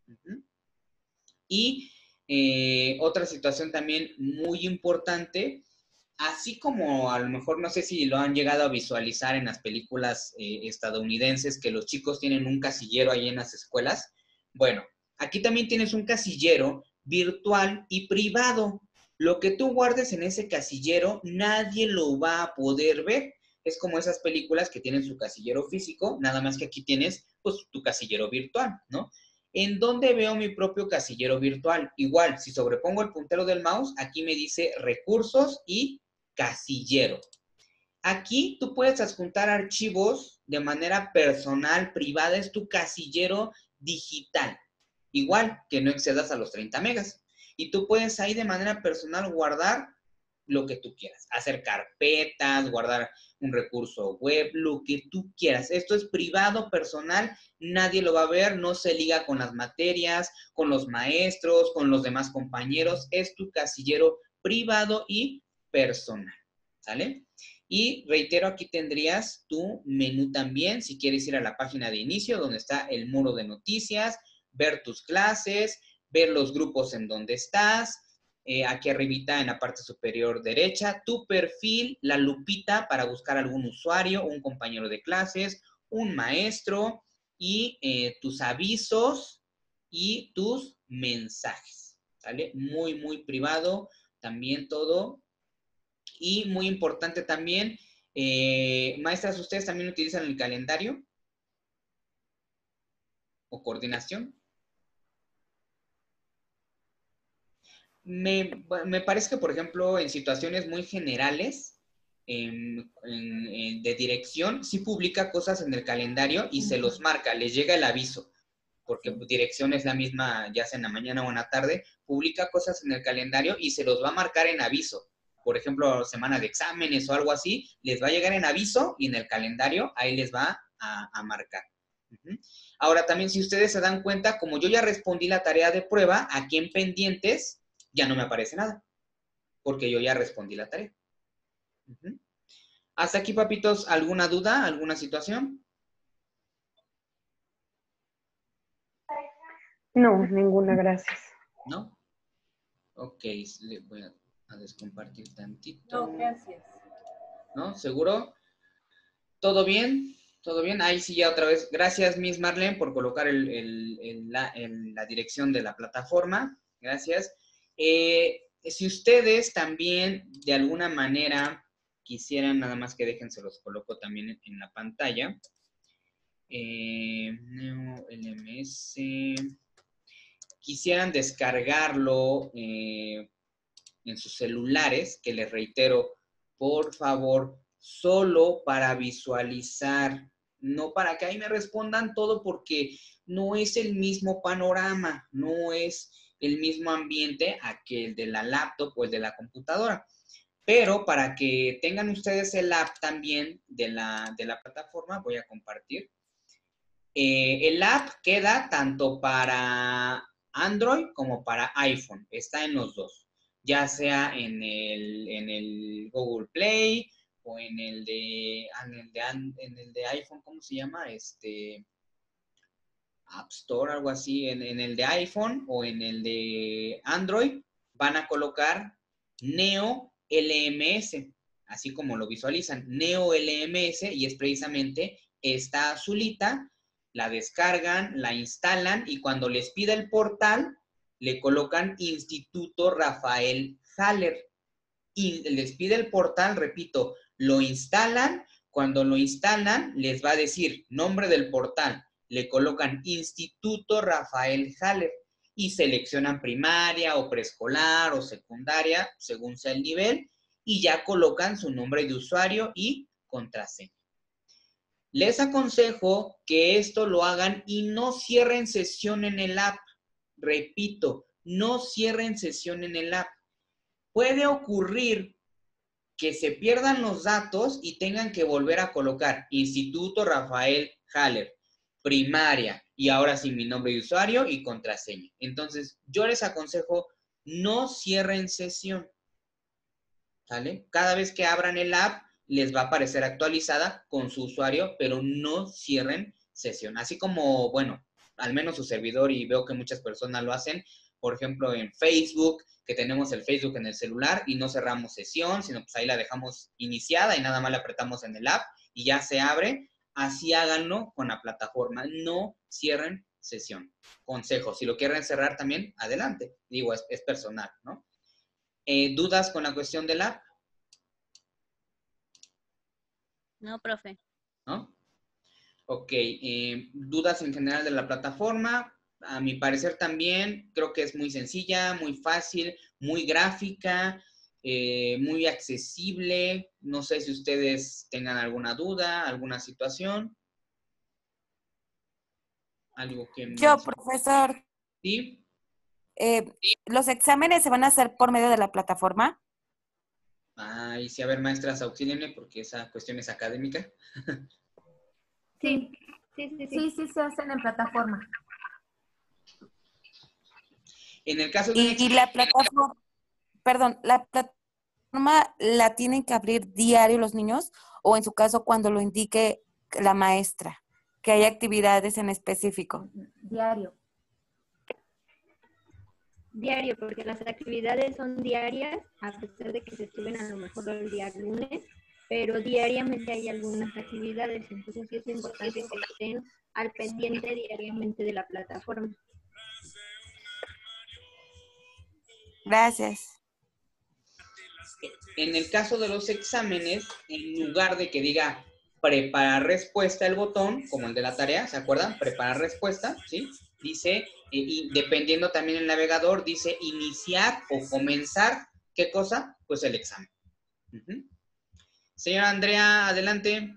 Y otra situación también muy importante, así como a lo mejor no sé si lo han llegado a visualizar en las películas estadounidenses, que los chicos tienen un casillero ahí en las escuelas. Bueno, aquí también tienes un casillero virtual y privado. Lo que tú guardes en ese casillero, nadie lo va a poder ver. Es como esas películas que tienen su casillero físico, nada más que aquí tienes pues tu casillero virtual, ¿no? ¿En dónde veo mi propio casillero virtual? Igual, si sobrepongo el puntero del mouse, aquí me dice recursos y casillero. Aquí tú puedes adjuntar archivos de manera personal, privada, es tu casillero digital. Igual, que no excedas a los 30 megas. Y tú puedes ahí de manera personal guardar lo que tú quieras. Hacer carpetas, guardar un recurso web, lo que tú quieras. Esto es privado, personal, nadie lo va a ver, no se liga con las materias, con los maestros, con los demás compañeros. Es tu casillero privado y personal, ¿sale? Y reitero, aquí tendrías tu menú también, si quieres ir a la página de inicio, donde está el muro de noticias, ver tus clases, ver los grupos en donde estás, aquí arribita en la parte superior derecha, tu perfil, la lupita para buscar algún usuario, un compañero de clases, un maestro y tus avisos y tus mensajes, ¿sale? Muy, muy privado también todo. Y muy importante también, maestras, ¿ustedes también utilizan el calendario o coordinación? Me parece que, por ejemplo, en situaciones muy generales de dirección, sí publica cosas en el calendario y se los marca, les llega el aviso, porque dirección es la misma, ya sea en la mañana o en la tarde, publica cosas en el calendario y se los va a marcar en aviso. Por ejemplo, semana de exámenes o algo así, les va a llegar en aviso y en el calendario ahí les va a marcar. Ahora, también si ustedes se dan cuenta, como yo ya respondí la tarea de prueba, aquí en pendientes ya no me aparece nada, porque yo ya respondí la tarea. Hasta aquí, papitos, ¿alguna duda, alguna situación? No, ninguna, gracias. ¿No? Ok, le voy a descompartir tantito. No, gracias. ¿No? ¿Seguro? ¿Todo bien? ¿Todo bien? Ahí sí ya otra vez. Gracias, Miss Marlene, por colocar la dirección de la plataforma. Gracias. Si ustedes también de alguna manera quisieran, nada más que dejen, se los coloco también en la pantalla. Neo LMS. Quisieran descargarlo en sus celulares, que les reitero, por favor, solo para visualizar, no para que ahí me respondan todo, porque no es el mismo panorama, no es el mismo ambiente a que el de la laptop o el de la computadora. Pero para que tengan ustedes el app también de la plataforma, voy a compartir. El app queda tanto para Android como para iPhone, está en los dos, ya sea en el Google Play o en el de iPhone, ¿cómo se llama? App Store, algo así, en el de iPhone o en el de Android, van a colocar Neo LMS, así como lo visualizan, Neo LMS, y es precisamente esta azulita. La descargan, la instalan y cuando les pida el portal, le colocan Instituto Rafael Haller. Y les pide el portal, repito, lo instalan. Cuando lo instalan, les va a decir nombre del portal. Le colocan Instituto Rafael Haller y seleccionan primaria o preescolar o secundaria, según sea el nivel, y ya colocan su nombre de usuario y contraseña. Les aconsejo que esto lo hagan y no cierren sesión en el app. Repito, no cierren sesión en el app. Puede ocurrir que se pierdan los datos y tengan que volver a colocar Instituto Rafael Haller, primaria, y ahora sí mi nombre de usuario y contraseña. Entonces, yo les aconsejo, no cierren sesión. ¿Sale? Cada vez que abran el app, les va a aparecer actualizada con su usuario, pero no cierren sesión. Así como, bueno, al menos su servidor, y veo que muchas personas lo hacen, por ejemplo, en Facebook, que tenemos el Facebook en el celular y no cerramos sesión, sino pues ahí la dejamos iniciada y nada más la apretamos en el app y ya se abre. Así háganlo con la plataforma. No cierren sesión. Consejo, si lo quieren cerrar también, adelante. Digo, es personal, ¿no? ¿Dudas con la cuestión del app? No, profe. ¿No? Ok. ¿Dudas en general de la plataforma? A mi parecer también creo que es muy sencilla, muy fácil, muy gráfica, muy accesible. No sé si ustedes tengan alguna duda, alguna situación. Algo que... Yo, profesor. ¿Sí? ¿Los exámenes se van a hacer por medio de la plataforma? Y sí, a ver, maestras, auxílienme porque esa cuestión es académica. Sí, sí se hacen en plataforma. En el caso de un Y la plataforma, perdón, ¿la plataforma la tienen que abrir diario los niños o en su caso cuando lo indique la maestra, que hay actividades en específico? Diario. Diario, porque las actividades son diarias, a pesar de que se suben a lo mejor el día lunes, pero diariamente hay algunas actividades, entonces sí es importante que estén al pendiente diariamente de la plataforma. Gracias. En el caso de los exámenes, en lugar de que diga preparar respuesta el botón, como el de la tarea, ¿se acuerdan? Preparar respuesta, ¿sí? Dice, y dependiendo también el navegador, dice iniciar o comenzar, ¿qué cosa? Pues el examen. Señora Andrea, adelante.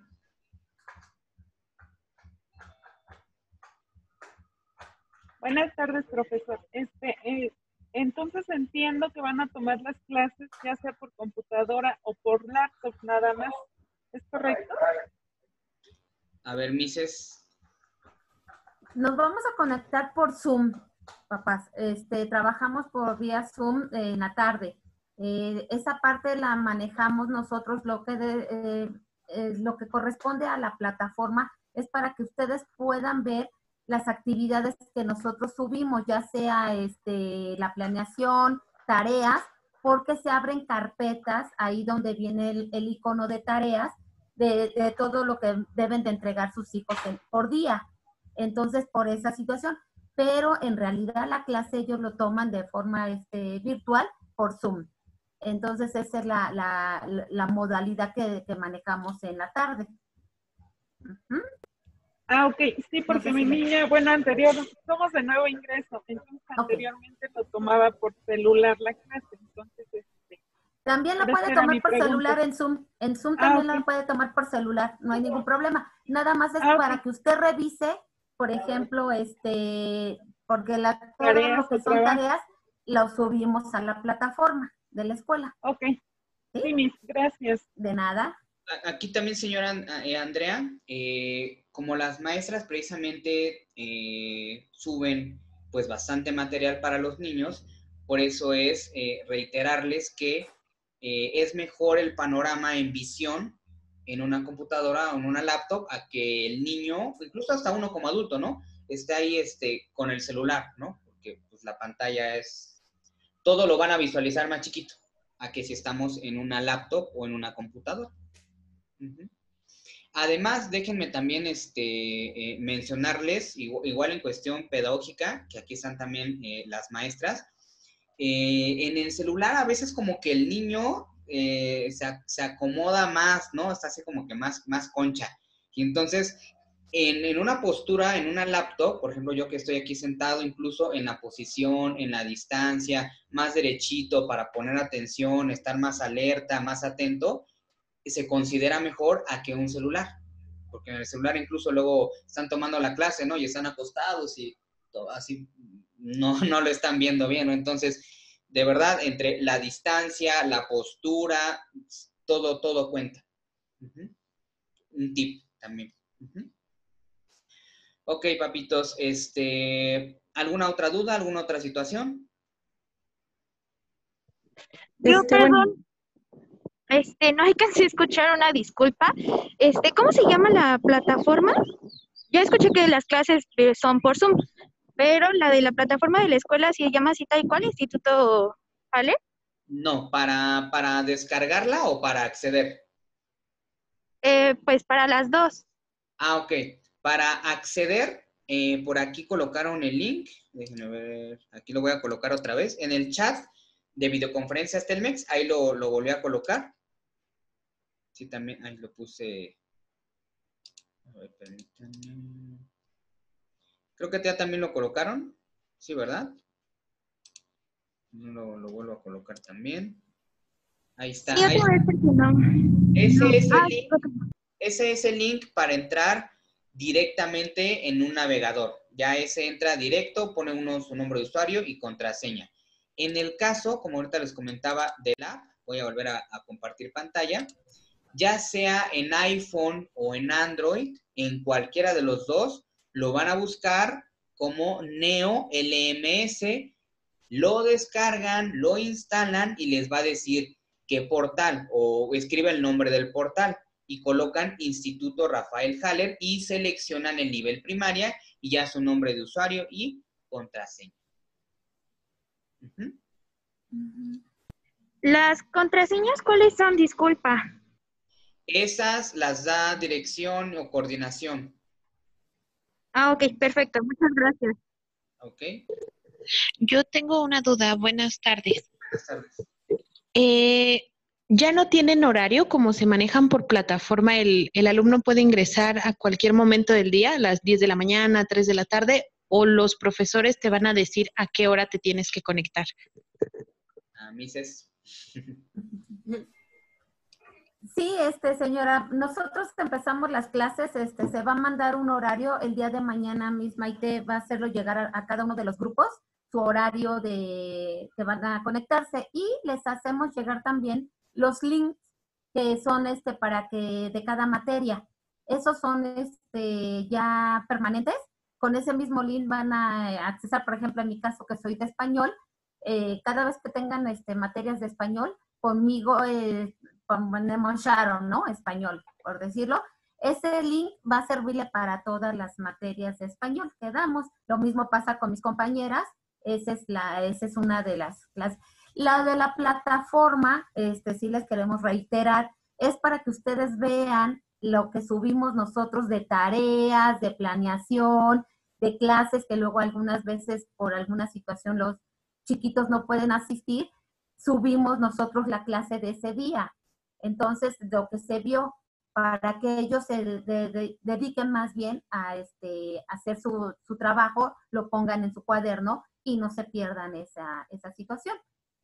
Buenas tardes, profesor. Entonces entiendo que van a tomar las clases ya sea por computadora o por laptop nada más. ¿Es correcto? A ver, Mises. Nos vamos a conectar por Zoom, papás. Trabajamos por vía Zoom en la tarde. Esa parte la manejamos nosotros, lo que corresponde a la plataforma es para que ustedes puedan ver las actividades que nosotros subimos, ya sea la planeación, tareas, porque se abren carpetas ahí donde viene el icono de tareas de todo lo que deben de entregar sus hijos por día. Entonces, por esa situación. Pero en realidad la clase ellos lo toman de forma virtual por Zoom. Entonces, esa es la modalidad que manejamos en la tarde. Uh-huh. Ah, ok, sí, porque mi niña, bueno, somos de nuevo ingreso, entonces anteriormente lo tomaba por celular la clase, entonces también lo puede tomar por celular en Zoom. En Zoom también lo puede tomar por celular, no hay ningún problema. Nada más es para que usted revise, por ejemplo, porque todo lo que son tareas, lo subimos a la plataforma de la escuela. Ok. Sí, Miss, gracias. De nada. Aquí también, señora Andrea, como las maestras precisamente suben pues bastante material para los niños, por eso es reiterarles que es mejor el panorama en visión en una computadora o en una laptop a que el niño, incluso hasta uno como adulto, ¿no? Esté ahí con el celular, ¿no? Porque pues la pantalla todo lo van a visualizar más chiquito a que si estamos en una laptop o en una computadora. Uh-huh. Además, déjenme también mencionarles, igual en cuestión pedagógica, que aquí están también las maestras, en el celular a veces como que el niño se acomoda más, ¿no? Está así como que más concha. Y entonces, en una postura, en una laptop, por ejemplo, yo que estoy aquí sentado, incluso en la posición, en la distancia, más derechito para poner atención, estar más alerta, más atento, se considera mejor a que un celular, porque en el celular incluso luego están tomando la clase, ¿no? Y están acostados y todo así, no lo están viendo bien, ¿no? Entonces, de verdad, entre la distancia, la postura, todo cuenta. Uh-huh. Un tip también. Uh-huh. Ok, papitos, ¿alguna otra duda, alguna otra situación? Yo, perdón. No alcancé a escuchar, una disculpa. ¿Cómo se llama la plataforma? Ya escuché que las clases son por Zoom, pero la de la plataforma de la escuela se llama así tal cual, Instituto ¿vale? No, ¿para descargarla o para acceder? Pues para las dos. Ah, ok. Para acceder, por aquí colocaron el link. Déjenme ver, aquí lo voy a colocar otra vez. En el chat de videoconferencias Telmex, ahí lo volví a colocar. Sí, también, ahí lo puse. A ver, permítanme. Creo que ya también lo colocaron. Sí, ¿verdad? Lo vuelvo a colocar también. Ahí está. Sí, ahí. Ese es el link para entrar directamente en un navegador. Ya ese entra directo, pone uno su nombre de usuario y contraseña. En el caso, como ahorita les comentaba, de la app, voy a volver a compartir pantalla, ya sea en iPhone o en Android, en cualquiera de los dos, lo van a buscar como Neo LMS, lo descargan, lo instalan y les va a decir qué portal, o escribe el nombre del portal y colocan Instituto Rafael Haller y seleccionan el nivel primaria y ya su nombre de usuario y contraseña. Uh-huh. ¿Las contraseñas cuáles son? Disculpa. Esas las da dirección o coordinación. Ah, ok, perfecto. Muchas gracias. Ok. Yo tengo una duda. Buenas tardes. Buenas tardes. ¿Ya no tienen horario como se manejan por plataforma? ¿El alumno puede ingresar a cualquier momento del día, a las 10 de la mañana, 3 de la tarde, o los profesores te van a decir a qué hora te tienes que conectar? Mises. Sí, señora, nosotros empezamos las clases, se va a mandar un horario el día de mañana. Miss Maite va a hacerlo llegar a cada uno de los grupos, su horario de que van a conectarse, y les hacemos llegar también los links que son para que de cada materia. Esos son ya permanentes. Con ese mismo link van a accesar, por ejemplo, en mi caso que soy de español, cada vez que tengan materias de español, conmigo ponemos Sharon, ¿no? Español, por decirlo. Ese link va a servirle para todas las materias de español que damos. Lo mismo pasa con mis compañeras. Esa es una de las clases. La de la plataforma, sí les queremos reiterar, es para que ustedes vean lo que subimos nosotros de tareas, de planeación, de clases que luego algunas veces por alguna situación los chiquitos no pueden asistir, subimos nosotros la clase de ese día. Entonces, lo que se vio para que ellos se dediquen más bien a hacer su trabajo, lo pongan en su cuaderno y no se pierdan esa situación.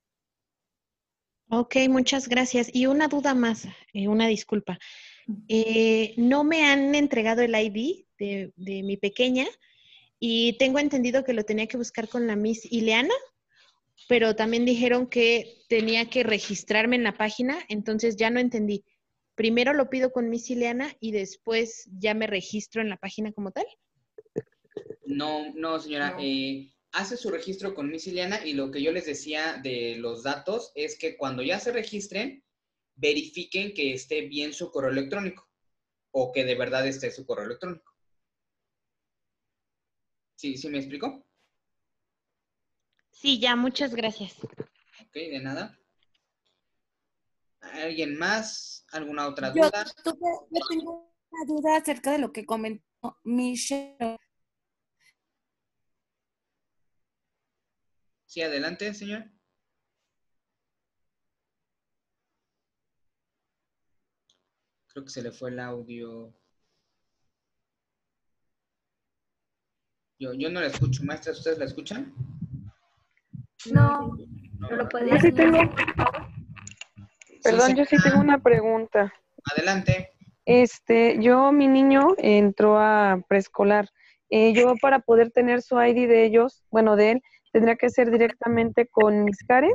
Ok, muchas gracias. Y una duda más, una disculpa. No me han entregado el ID de mi pequeña y tengo entendido que lo tenía que buscar con la Miss Ileana, pero también dijeron que tenía que registrarme en la página, entonces ya no entendí. Primero lo pido con Miss Ileana y después ya me registro en la página como tal. No, señora. Hace su registro con Miss Ileana y lo que yo les decía de los datos es que cuando ya se registren, verifiquen que esté bien su correo electrónico o que de verdad esté su correo electrónico. ¿Sí me explicó? Sí, ya, muchas gracias. Ok, de nada. ¿Alguien más? ¿Alguna otra duda? Yo tengo una duda acerca de lo que comentó Michelle. Sí, adelante, señor. Creo que se le fue el audio. Yo no la escucho. Maestras, ¿ustedes la escuchan? No, No, lo puede Yo sí decir, tengo, por favor. perdón, yo sí tengo una pregunta. Adelante. Mi niño entró a preescolar. Yo para poder tener su ID de ellos, bueno, de él, tendría que ser directamente con Miss Karen.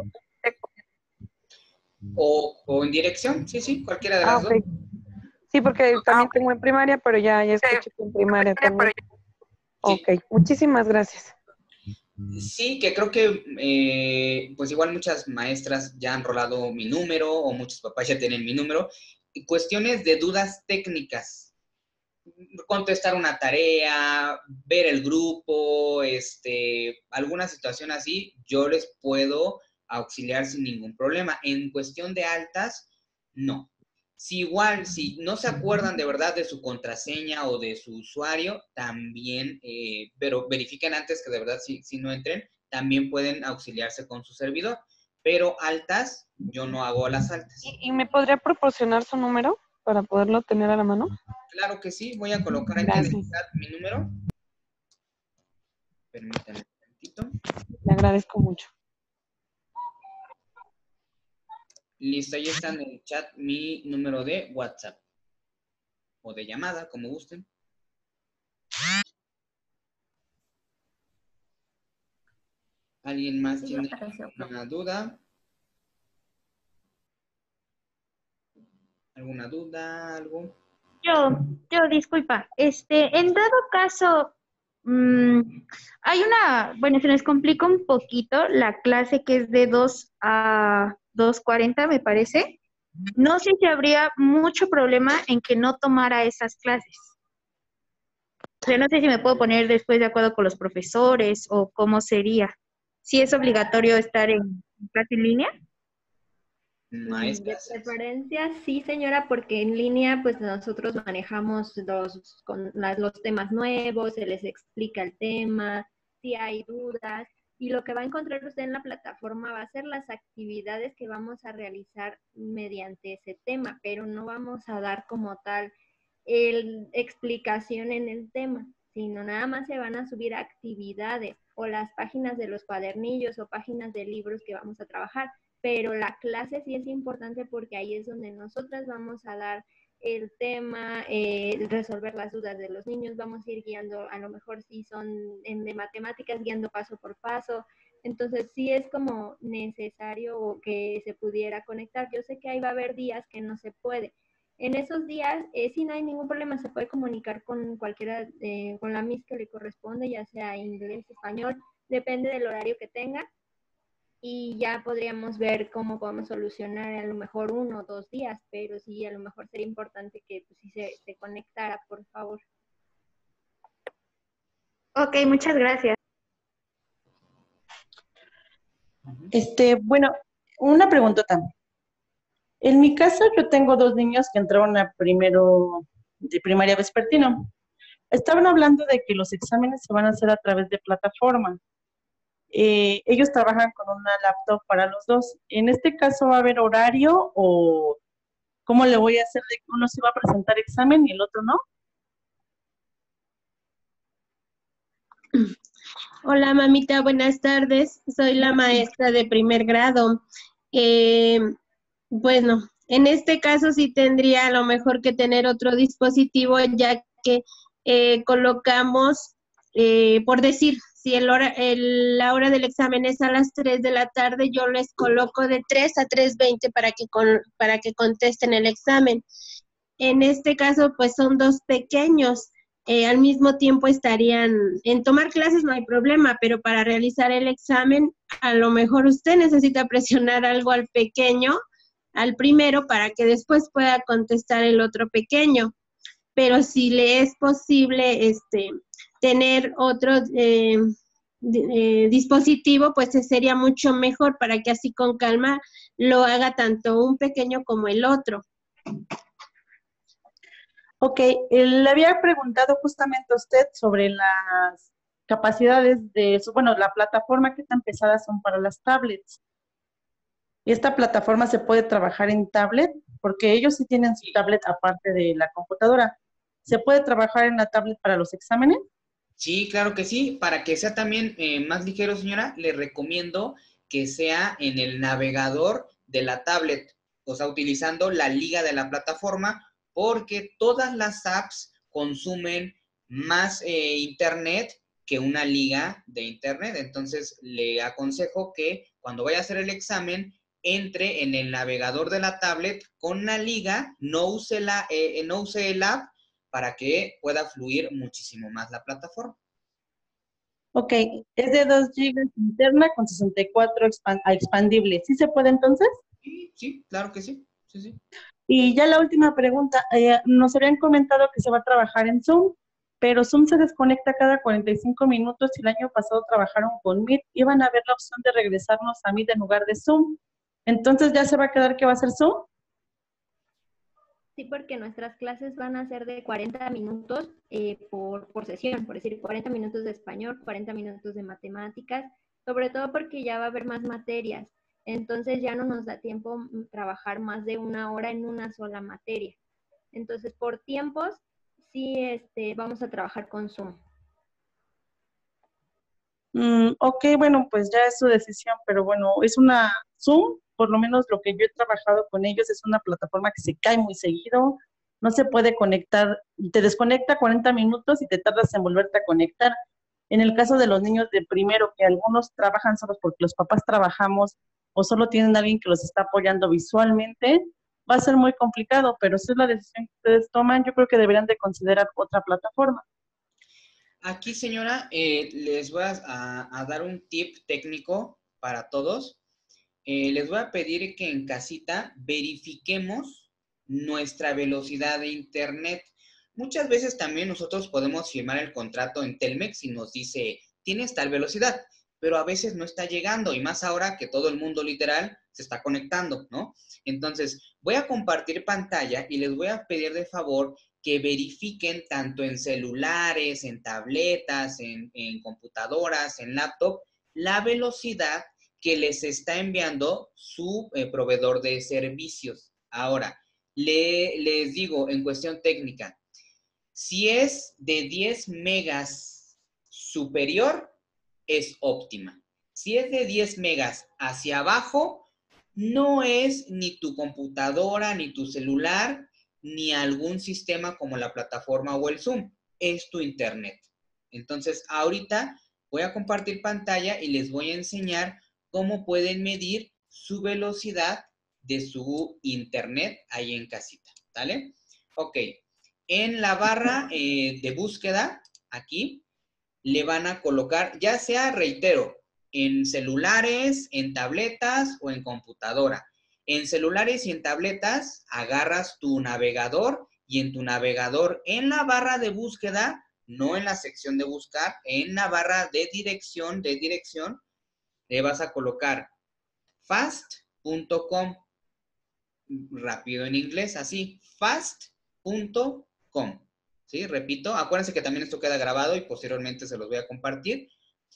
O en dirección, sí, cualquiera de las dos. Sí, porque también tengo en primaria, pero ya escuché que en primaria también. Ok, muchísimas gracias. Sí, que creo que pues igual muchas maestras ya han rolado mi número o muchos papás ya tienen mi número. Y cuestiones de dudas técnicas. Contestar una tarea, ver el grupo, alguna situación así, yo les puedo auxiliar sin ningún problema. En cuestión de altas, no. Si no se acuerdan de verdad de su contraseña o de su usuario, también, pero verifiquen antes que de verdad si no entren, también pueden auxiliarse con su servidor. Pero altas, yo no hago las altas. ¿Y me podría proporcionar su número para poderlo tener a la mano? Claro que sí, voy a colocar aquí en el chat mi número. Permítanme un momentito. Le agradezco mucho. Listo, ahí está en el chat mi número de WhatsApp. O de llamada, como gusten. ¿Alguien más tiene alguna duda? ¿Alguna duda? ¿Algo? Yo, disculpa, en dado caso, hay bueno, se nos complica un poquito la clase que es de 2 a 2:40, me parece. No sé si habría mucho problema en que no tomara esas clases. O sea, no sé si me puedo poner después de acuerdo con los profesores o cómo sería. Si es obligatorio estar en clase en línea. De preferencia, sí, señora, porque en línea, pues nosotros manejamos los temas nuevos, se les explica el tema, si hay dudas, y lo que va a encontrar usted en la plataforma va a ser las actividades que vamos a realizar mediante ese tema, pero no vamos a dar como tal explicación en el tema, sino nada más se van a subir actividades o las páginas de los cuadernillos o páginas de libros que vamos a trabajar. Pero la clase sí es importante porque ahí es donde nosotras vamos a dar el tema, resolver las dudas de los niños, vamos a ir guiando, a lo mejor si son de matemáticas, guiando paso por paso. Entonces sí es como necesario que se pudiera conectar. Yo sé que ahí va a haber días que no se puede. En esos días, sí, no hay ningún problema, se puede comunicar con cualquiera, con la Miss que le corresponde, ya sea inglés, español, depende del horario que tenga. Y ya podríamos ver cómo podemos solucionar a lo mejor 1 o 2 días, pero sí, a lo mejor sería importante que pues, sí se conectara, por favor. Ok, muchas gracias. Bueno, una pregunta también. En mi caso, yo tengo dos niños que entraron a primero de primaria vespertino. Estaban hablando de que los exámenes se van a hacer a través de plataforma. Ellos trabajan con una laptop para los dos. En este caso, ¿va a haber horario o cómo le voy a hacer de que uno se va a presentar examen y el otro no? Hola, mamita, buenas tardes. Soy la maestra de primer grado. Bueno, en este caso sí tendría a lo mejor que tener otro dispositivo, ya que colocamos, por decir, si la hora del examen es a las 3 de la tarde, yo les coloco de 3 a 3:20 para que contesten el examen. En este caso, pues son dos pequeños. Al mismo tiempo estarían, en tomar clases no hay problema, pero para realizar el examen, a lo mejor usted necesita presionar algo al pequeño, al primero, para que después pueda contestar el otro pequeño. Pero si le es posible tener otro dispositivo, pues sería mucho mejor para que así con calma lo haga tanto un pequeño como el otro. Ok, le había preguntado justamente a usted sobre las capacidades de la plataforma, qué tan pesadas son para las tablets. ¿Esta plataforma se puede trabajar en tablet? Porque ellos sí tienen su tablet aparte de la computadora. ¿Se puede trabajar en la tablet para los exámenes? Sí, claro que sí. Para que sea también más ligero, señora, le recomiendo que sea en el navegador de la tablet, o sea, utilizando la liga de la plataforma, porque todas las apps consumen más internet que una liga de internet. Entonces, le aconsejo que cuando vaya a hacer el examen, entre en el navegador de la tablet con la liga, no use el app para que pueda fluir muchísimo más la plataforma. Ok, es de 2 GB interna con 64 expandible. ¿Sí se puede entonces? Sí, claro que sí. Sí, sí. Y ya la última pregunta, nos habían comentado que se va a trabajar en Zoom, pero Zoom se desconecta cada 45 minutos y el año pasado trabajaron con Meet. Iban a ver la opción de regresarnos a Meet en lugar de Zoom. Entonces, ¿ya se va a quedar que va a ser Zoom? Sí, porque nuestras clases van a ser de 40 minutos por sesión, por decir 40 minutos de español, 40 minutos de matemáticas, sobre todo porque ya va a haber más materias. Entonces ya no nos da tiempo trabajar más de 1 hora en una sola materia. Entonces, por tiempos, sí vamos a trabajar con Zoom. Ok, bueno, pues ya es su decisión, pero bueno, es una Zoom, por lo menos lo que yo he trabajado con ellos, es una plataforma que se cae muy seguido, no se puede conectar, te desconecta 40 minutos y te tardas en volverte a conectar. En el caso de los niños de primero, que algunos trabajan solos porque los papás trabajamos o solo tienen a alguien que los está apoyando visualmente, va a ser muy complicado, pero si es la decisión que ustedes toman, yo creo que deberían de considerar otra plataforma. Aquí, señora, les voy a dar un tip técnico para todos. Les voy a pedir que en casita verifiquemos nuestra velocidad de internet. Muchas veces también nosotros podemos firmar el contrato en Telmex y nos dice, tienes tal velocidad, pero a veces no está llegando, y más ahora que todo el mundo literal se está conectando, ¿no? Entonces, voy a compartir pantalla y les voy a pedir de favor que verifiquen tanto en celulares, en tabletas, en computadoras, en laptop, la velocidad que les está enviando su proveedor de servicios. Ahora, les digo en cuestión técnica, si es de 10 megas superior, es óptima. Si es de 10 megas hacia abajo, no es ni tu computadora, ni tu celular, ni algún sistema como la plataforma o el Zoom, es tu internet. Entonces, ahorita voy a compartir pantalla y les voy a enseñar cómo pueden medir su velocidad de su internet ahí en casita, ¿vale? Ok, en la barra de búsqueda, aquí, le van a colocar, ya sea, reitero, en celulares, en tabletas o en computadora. En celulares y en tabletas, agarras tu navegador y en tu navegador, en la barra de búsqueda, no en la sección de buscar, en la barra de dirección, le vas a colocar fast.com fast.com. Rápido en inglés, así, fast.com. ¿Sí? Repito, acuérdense que también esto queda grabado y posteriormente se los voy a compartir.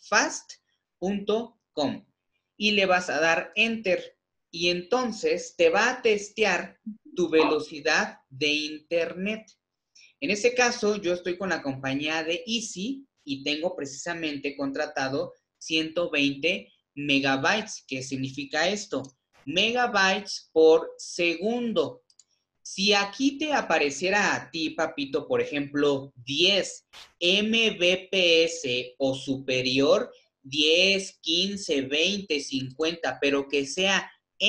Fast.com. Y le vas a dar Enter. Y entonces te va a testear tu velocidad de internet. En este caso, yo estoy con la compañía de Easy y tengo precisamente contratado 120 megabytes. ¿Qué significa esto? Megabytes por segundo. Si aquí te apareciera a ti, papito, por ejemplo, 10 Mbps o superior, 10, 15, 20, 50, pero que sea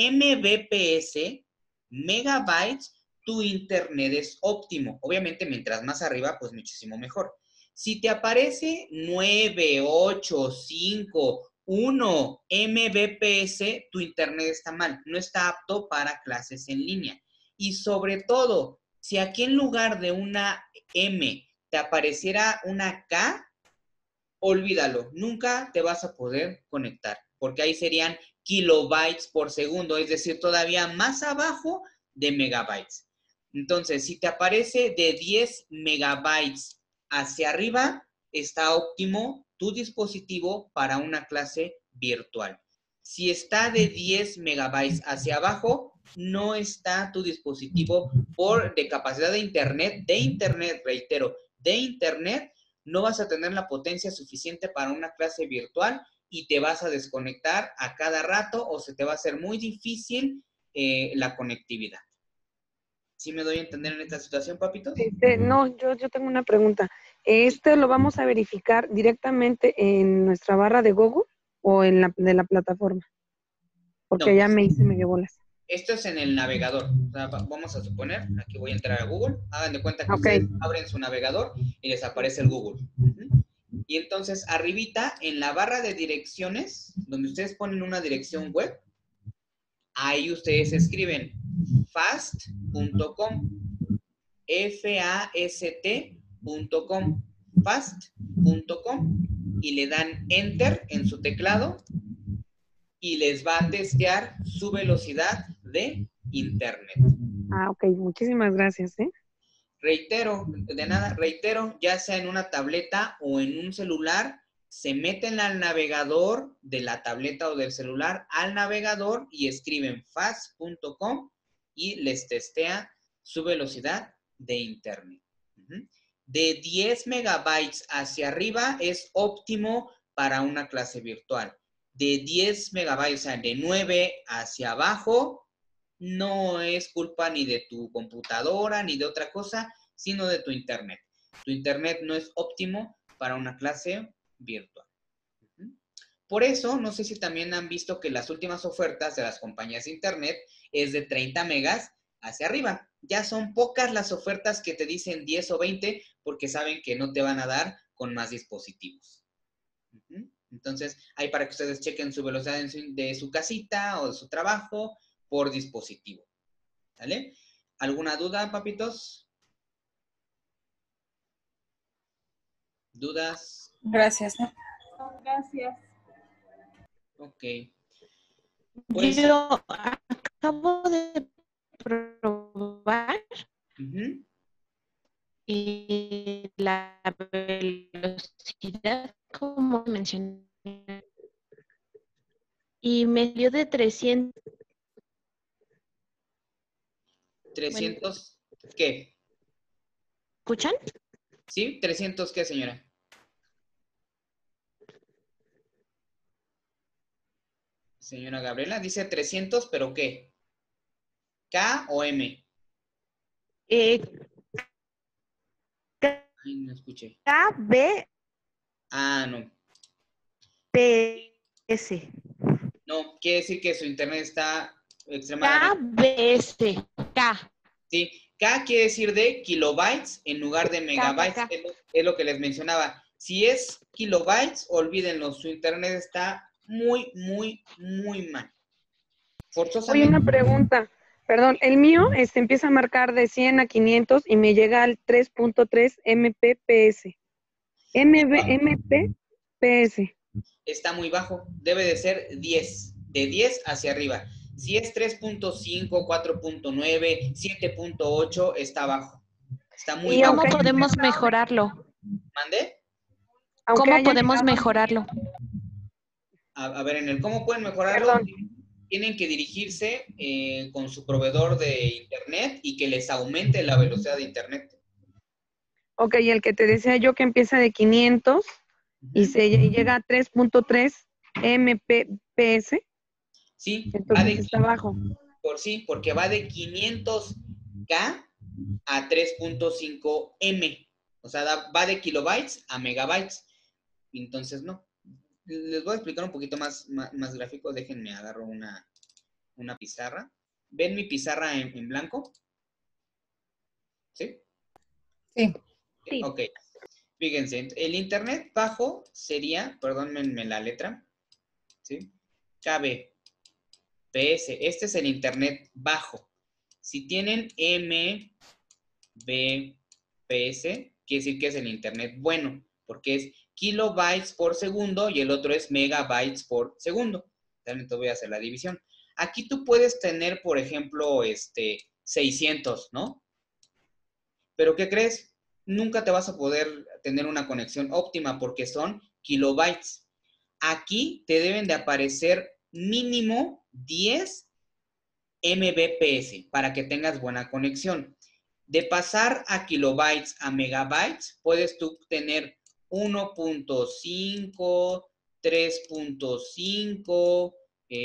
Mbps, megabytes, tu internet es óptimo. Obviamente, mientras más arriba, pues muchísimo mejor. Si te aparece 9, 8, 5, 1 Mbps, tu internet está mal. No está apto para clases en línea. Y sobre todo, si aquí en lugar de una M te apareciera una K, olvídalo. Nunca te vas a poder conectar. Porque ahí serían kilobytes por segundo. Es decir, todavía más abajo de megabytes. Entonces, si te aparece de 10 megabytes hacia arriba, está óptimo tu dispositivo para una clase virtual. Si está de 10 megabytes hacia abajo, no está tu dispositivo de capacidad de internet, reitero, de internet, no vas a tener la potencia suficiente para una clase virtual y te vas a desconectar a cada rato o se te va a hacer muy difícil la conectividad. ¿Sí me doy a entender en esta situación, papitos? No, yo tengo una pregunta. ¿Lo vamos a verificar directamente en nuestra barra de Google o en de la plataforma? Porque No, ya me hice medio bolas. Esto es en el navegador. O sea, vamos a suponer, aquí voy a entrar a Google. Hagan de cuenta que ustedes abren su navegador y les aparece el Google. Y entonces, arribita, en la barra de direcciones, donde ustedes ponen una dirección web, ahí ustedes escriben fast.com, fast.com, fast.com, y le dan Enter en su teclado y les va a testear su velocidad de internet. Ok, muchísimas gracias, Reitero, ya sea en una tableta o en un celular, se meten al navegador de la tableta o del celular al navegador y escriben fast.com y les testea su velocidad de internet. De 10 megabytes hacia arriba es óptimo para una clase virtual. De 10 megabytes, o sea, de 9 hacia abajo, no es culpa ni de tu computadora ni de otra cosa, sino de tu internet. Tu internet no es óptimo para una clase virtual. Por eso, no sé si también han visto que las últimas ofertas de las compañías de internet es de 30 megas hacia arriba. Ya son pocas las ofertas que te dicen 10 o 20 porque saben que no te van a dar con más dispositivos. Entonces, ahí para que ustedes chequen su velocidad de su casita o de su trabajo por dispositivo. ¿Vale? ¿Alguna duda, papitos? ¿Dudas? Gracias. Gracias. Ok. Pues, yo acabo de probar la velocidad, como mencioné, y me dio de 300. ¿300 qué? ¿Escuchan? Sí, 300 qué, señora. Señora Gabriela, dice 300, ¿pero qué? ¿K o M? Ay, no escuché. KB. No. PS. No, quiere decir que su internet está extremadamente... KBS. K. Sí, K quiere decir de kilobytes en lugar de megabytes. K. Es lo que les mencionaba. Si es kilobytes, olvídenlo, su internet está muy, muy, muy mal. Forzosamente. Oye, una pregunta. Perdón, el mío empieza a marcar de 100 a 500 y me llega al 3.3 Mbps. Mbps. Está muy bajo. Debe de ser 10. De 10 hacia arriba. Si es 3.5, 4.9, 7.8, está bajo. Está muy ¿Y bajo. cómo podemos mejorarlo? ¿Mande? ¿Cómo podemos mejorarlo? A ver, en el cómo pueden mejorarlo, tienen que dirigirse con su proveedor de internet y que les aumente la velocidad de internet. Ok, y el que te decía yo que empieza de 500 y llega a 3.3 Mbps. Sí, entonces está bajo. Porque va de 500K a 3.5 M. O sea, va de kilobytes a megabytes. Entonces, no. Les voy a explicar un poquito más gráfico. Déjenme agarro una pizarra. ¿Ven mi pizarra en blanco? ¿Sí? Sí. Ok. Fíjense, el internet bajo sería, perdónenme la letra, ¿sí? kbps. Este es el internet bajo. Si tienen mbps, quiere decir que es el internet bueno, porque es kilobytes por segundo y el otro es megabytes por segundo. Realmente voy a hacer la división. Aquí tú puedes tener, por ejemplo, 600, ¿no? Pero ¿qué crees? Nunca te vas a poder tener una conexión óptima porque son kilobytes. Aquí te deben de aparecer mínimo 10 Mbps para que tengas buena conexión. De pasar a kilobytes a megabytes, puedes tú tener 1.5, 3.5,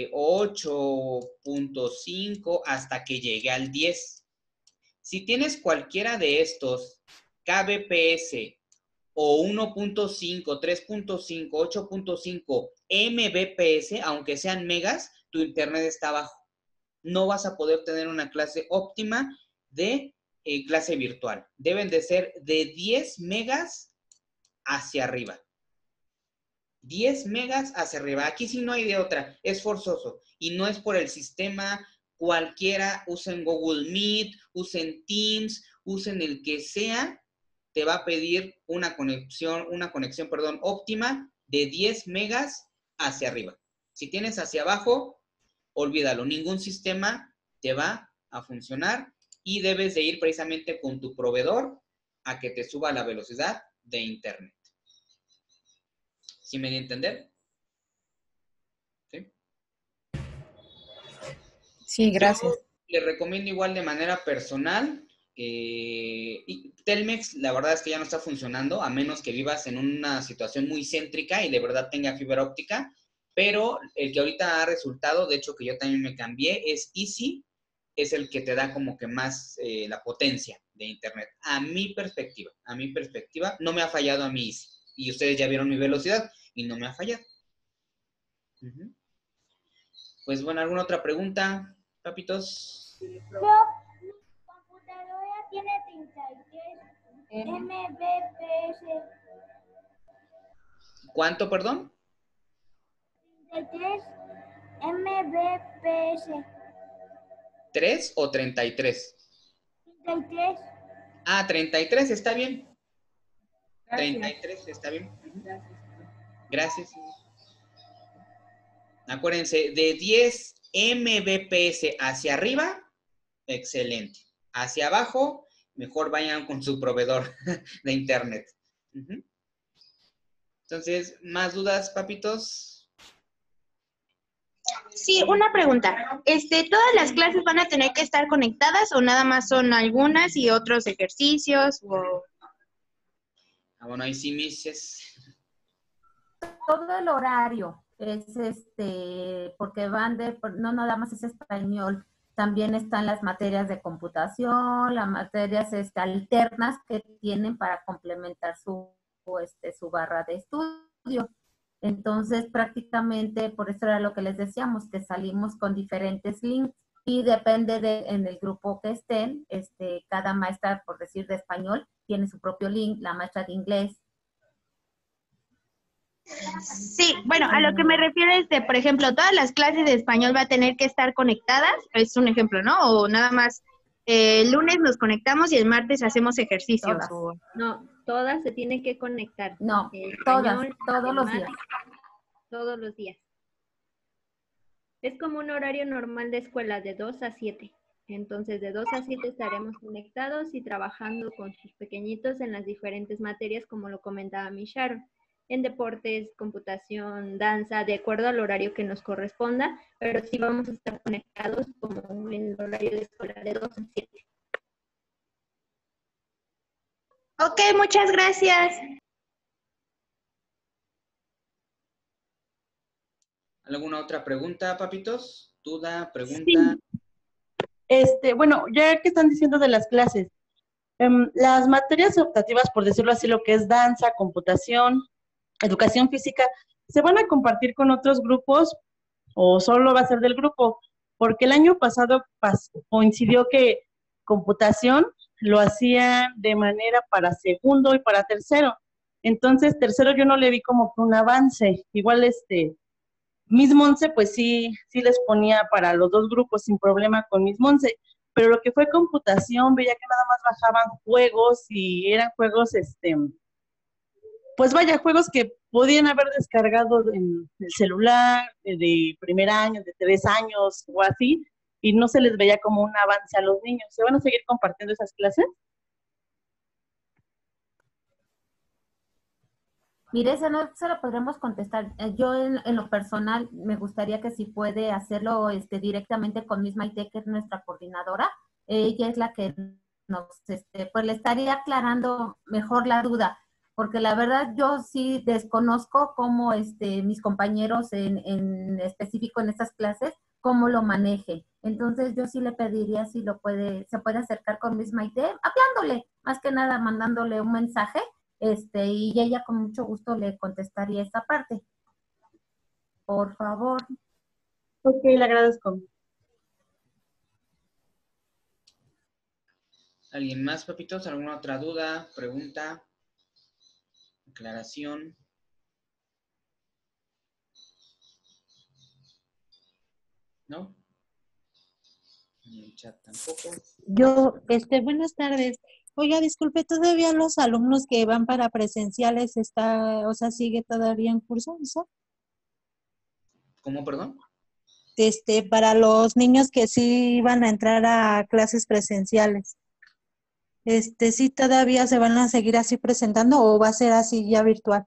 8.5 hasta que llegue al 10. Si tienes cualquiera de estos kbps o 1.5, 3.5, 8.5 mbps, aunque sean megas, tu internet está bajo. No vas a poder tener una clase óptima de clase virtual. Deben de ser de 10 megas hacia arriba. 10 megas hacia arriba. Aquí sí no hay de otra. Es forzoso. Y no es por el sistema cualquiera. Usen Google Meet, usen Teams, usen el que sea. Te va a pedir una conexión óptima de 10 megas hacia arriba. Si tienes hacia abajo, olvídalo. Ningún sistema te va a funcionar y debes de ir precisamente con tu proveedor a que te suba la velocidad de internet. ¿Sí me di a entender? ¿Sí? Sí, gracias. Yo le recomiendo igual de manera personal. Y Telmex, la verdad es que ya no está funcionando, a menos que vivas en una situación muy céntrica y de verdad tenga fibra óptica. Pero el que ahorita ha resultado, de hecho que yo también me cambié, es Easy. Es el que te da como que más la potencia de internet. A mi perspectiva, no me ha fallado a mí Easy. Y ustedes ya vieron mi velocidad y no me ha fallado. Pues bueno, ¿alguna otra pregunta, papitos? Mi computadora tiene 33 Mbps. ¿Cuánto, perdón? 33 Mbps. ¿3 o 33? 33. Ah, 33, está bien. Gracias. 33, está bien. Gracias. Acuérdense, de 10 Mbps hacia arriba, excelente. Hacia abajo, mejor vayan con su proveedor de internet. Entonces, ¿más dudas, papitos? Sí, una pregunta. ¿Todas las clases van a tener que estar conectadas o nada más son algunas y otros ejercicios? Bueno, ahí sí me dices. Todo el horario es porque no nada más es español, también están las materias de computación, las materias alternas que tienen para complementar su barra de estudio. Entonces, prácticamente, por eso era lo que les decíamos, que salimos con diferentes links y depende en el grupo que estén, cada maestra, por decir de español, tiene su propio link, la maestra de inglés. Sí, bueno, a lo que me refiero es por ejemplo, todas las clases de español va a tener que estar conectadas, es un ejemplo, ¿no? O nada más, el lunes nos conectamos y el martes hacemos ejercicios. No, todas se tienen que conectar. No, Español, todos los días. Todos los días. Es como un horario normal de escuela, de 2 a 7. Entonces, de 2 a 7 estaremos conectados y trabajando con sus pequeñitos en las diferentes materias, como lo comentaba mi Sharon, en deportes, computación, danza, de acuerdo al horario que nos corresponda, pero sí vamos a estar conectados como en el horario de escuela, de 2 a 7. Ok, muchas gracias. ¿Alguna otra pregunta, papitos? ¿Duda, pregunta? Bueno, ya que están diciendo de las clases, las materias optativas, por decirlo así, lo que es danza, computación, educación física, ¿se van a compartir con otros grupos o solo va a ser del grupo? Porque el año pasado coincidió que computación lo hacía de manera para segundo y para tercero. Entonces, tercero yo no le vi como que un avance. Igual Miss Monse, pues sí les ponía para los dos grupos sin problema con Miss Monse, pero lo que fue computación, veía que nada más bajaban juegos y eran juegos, pues vaya, juegos que podían haber descargado en el celular de primer año, de 3 años o así, y no se les veía como un avance a los niños. ¿Se van a seguir compartiendo esas clases? Mire, eso no se lo podremos contestar. Yo en lo personal me gustaría que si puede hacerlo directamente con Miss Maite, que es nuestra coordinadora. Ella es la que nos, pues le estaría aclarando mejor la duda, porque la verdad yo sí desconozco cómo mis compañeros en específico en estas clases, cómo lo maneje. Entonces yo sí le pediría si se puede acercar con Miss Maite, hablándole, más que nada mandándole un mensaje, y ella con mucho gusto le contestaría esta parte. Por favor. Ok, le agradezco. ¿Alguien más, papitos? ¿Alguna otra duda, pregunta, aclaración? ¿No? En el chat tampoco. Buenas tardes. Oiga, disculpe, ¿todavía los alumnos que van para presenciales sigue todavía en curso eso? ¿Cómo, perdón? Para los niños que sí van a entrar a clases presenciales, ¿sí todavía se van a seguir así presentando o va a ser así ya virtual?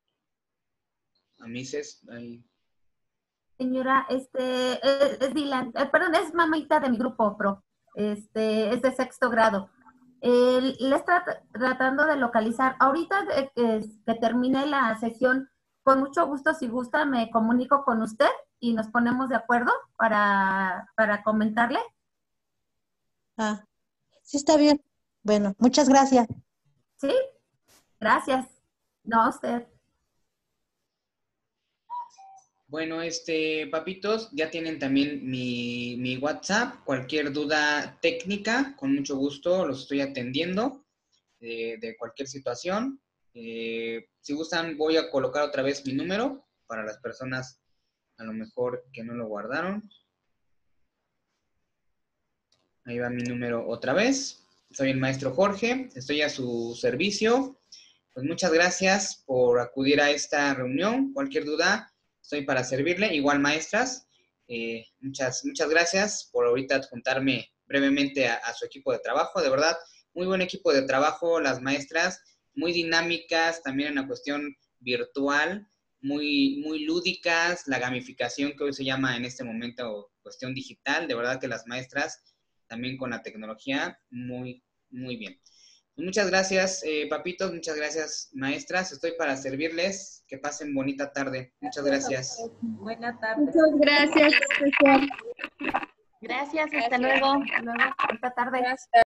A mí ahí. Señora, es Dylan, perdón, es mamita de mi grupo, pro. Es de sexto grado. Le está tratando de localizar. Ahorita que termine la sesión, con mucho gusto, si gusta, me comunico con usted y nos ponemos de acuerdo para comentarle. Ah, sí está bien. Bueno, muchas gracias. Sí, gracias. No, a usted. Bueno, papitos, ya tienen también mi WhatsApp. Cualquier duda técnica, con mucho gusto los estoy atendiendo de cualquier situación. Si gustan, voy a colocar otra vez mi número para las personas a lo mejor que no lo guardaron. Ahí va mi número otra vez. Soy el maestro Jorge, estoy a su servicio. Pues muchas gracias por acudir a esta reunión. Cualquier duda, estoy para servirle. Igual, maestras, muchas gracias por ahorita adjuntarme brevemente a su equipo de trabajo. De verdad, muy buen equipo de trabajo, las maestras, muy dinámicas, también en la cuestión virtual, muy lúdicas, la gamificación que hoy se llama en este momento cuestión digital. De verdad que las maestras, también con la tecnología, muy bien. Muchas gracias, papitos, muchas gracias, maestras. Estoy para servirles. Que pasen bonita tarde. Muchas gracias. Buena tarde. Muchas gracias, profesor. Gracias, hasta luego. Buena tarde. Gracias.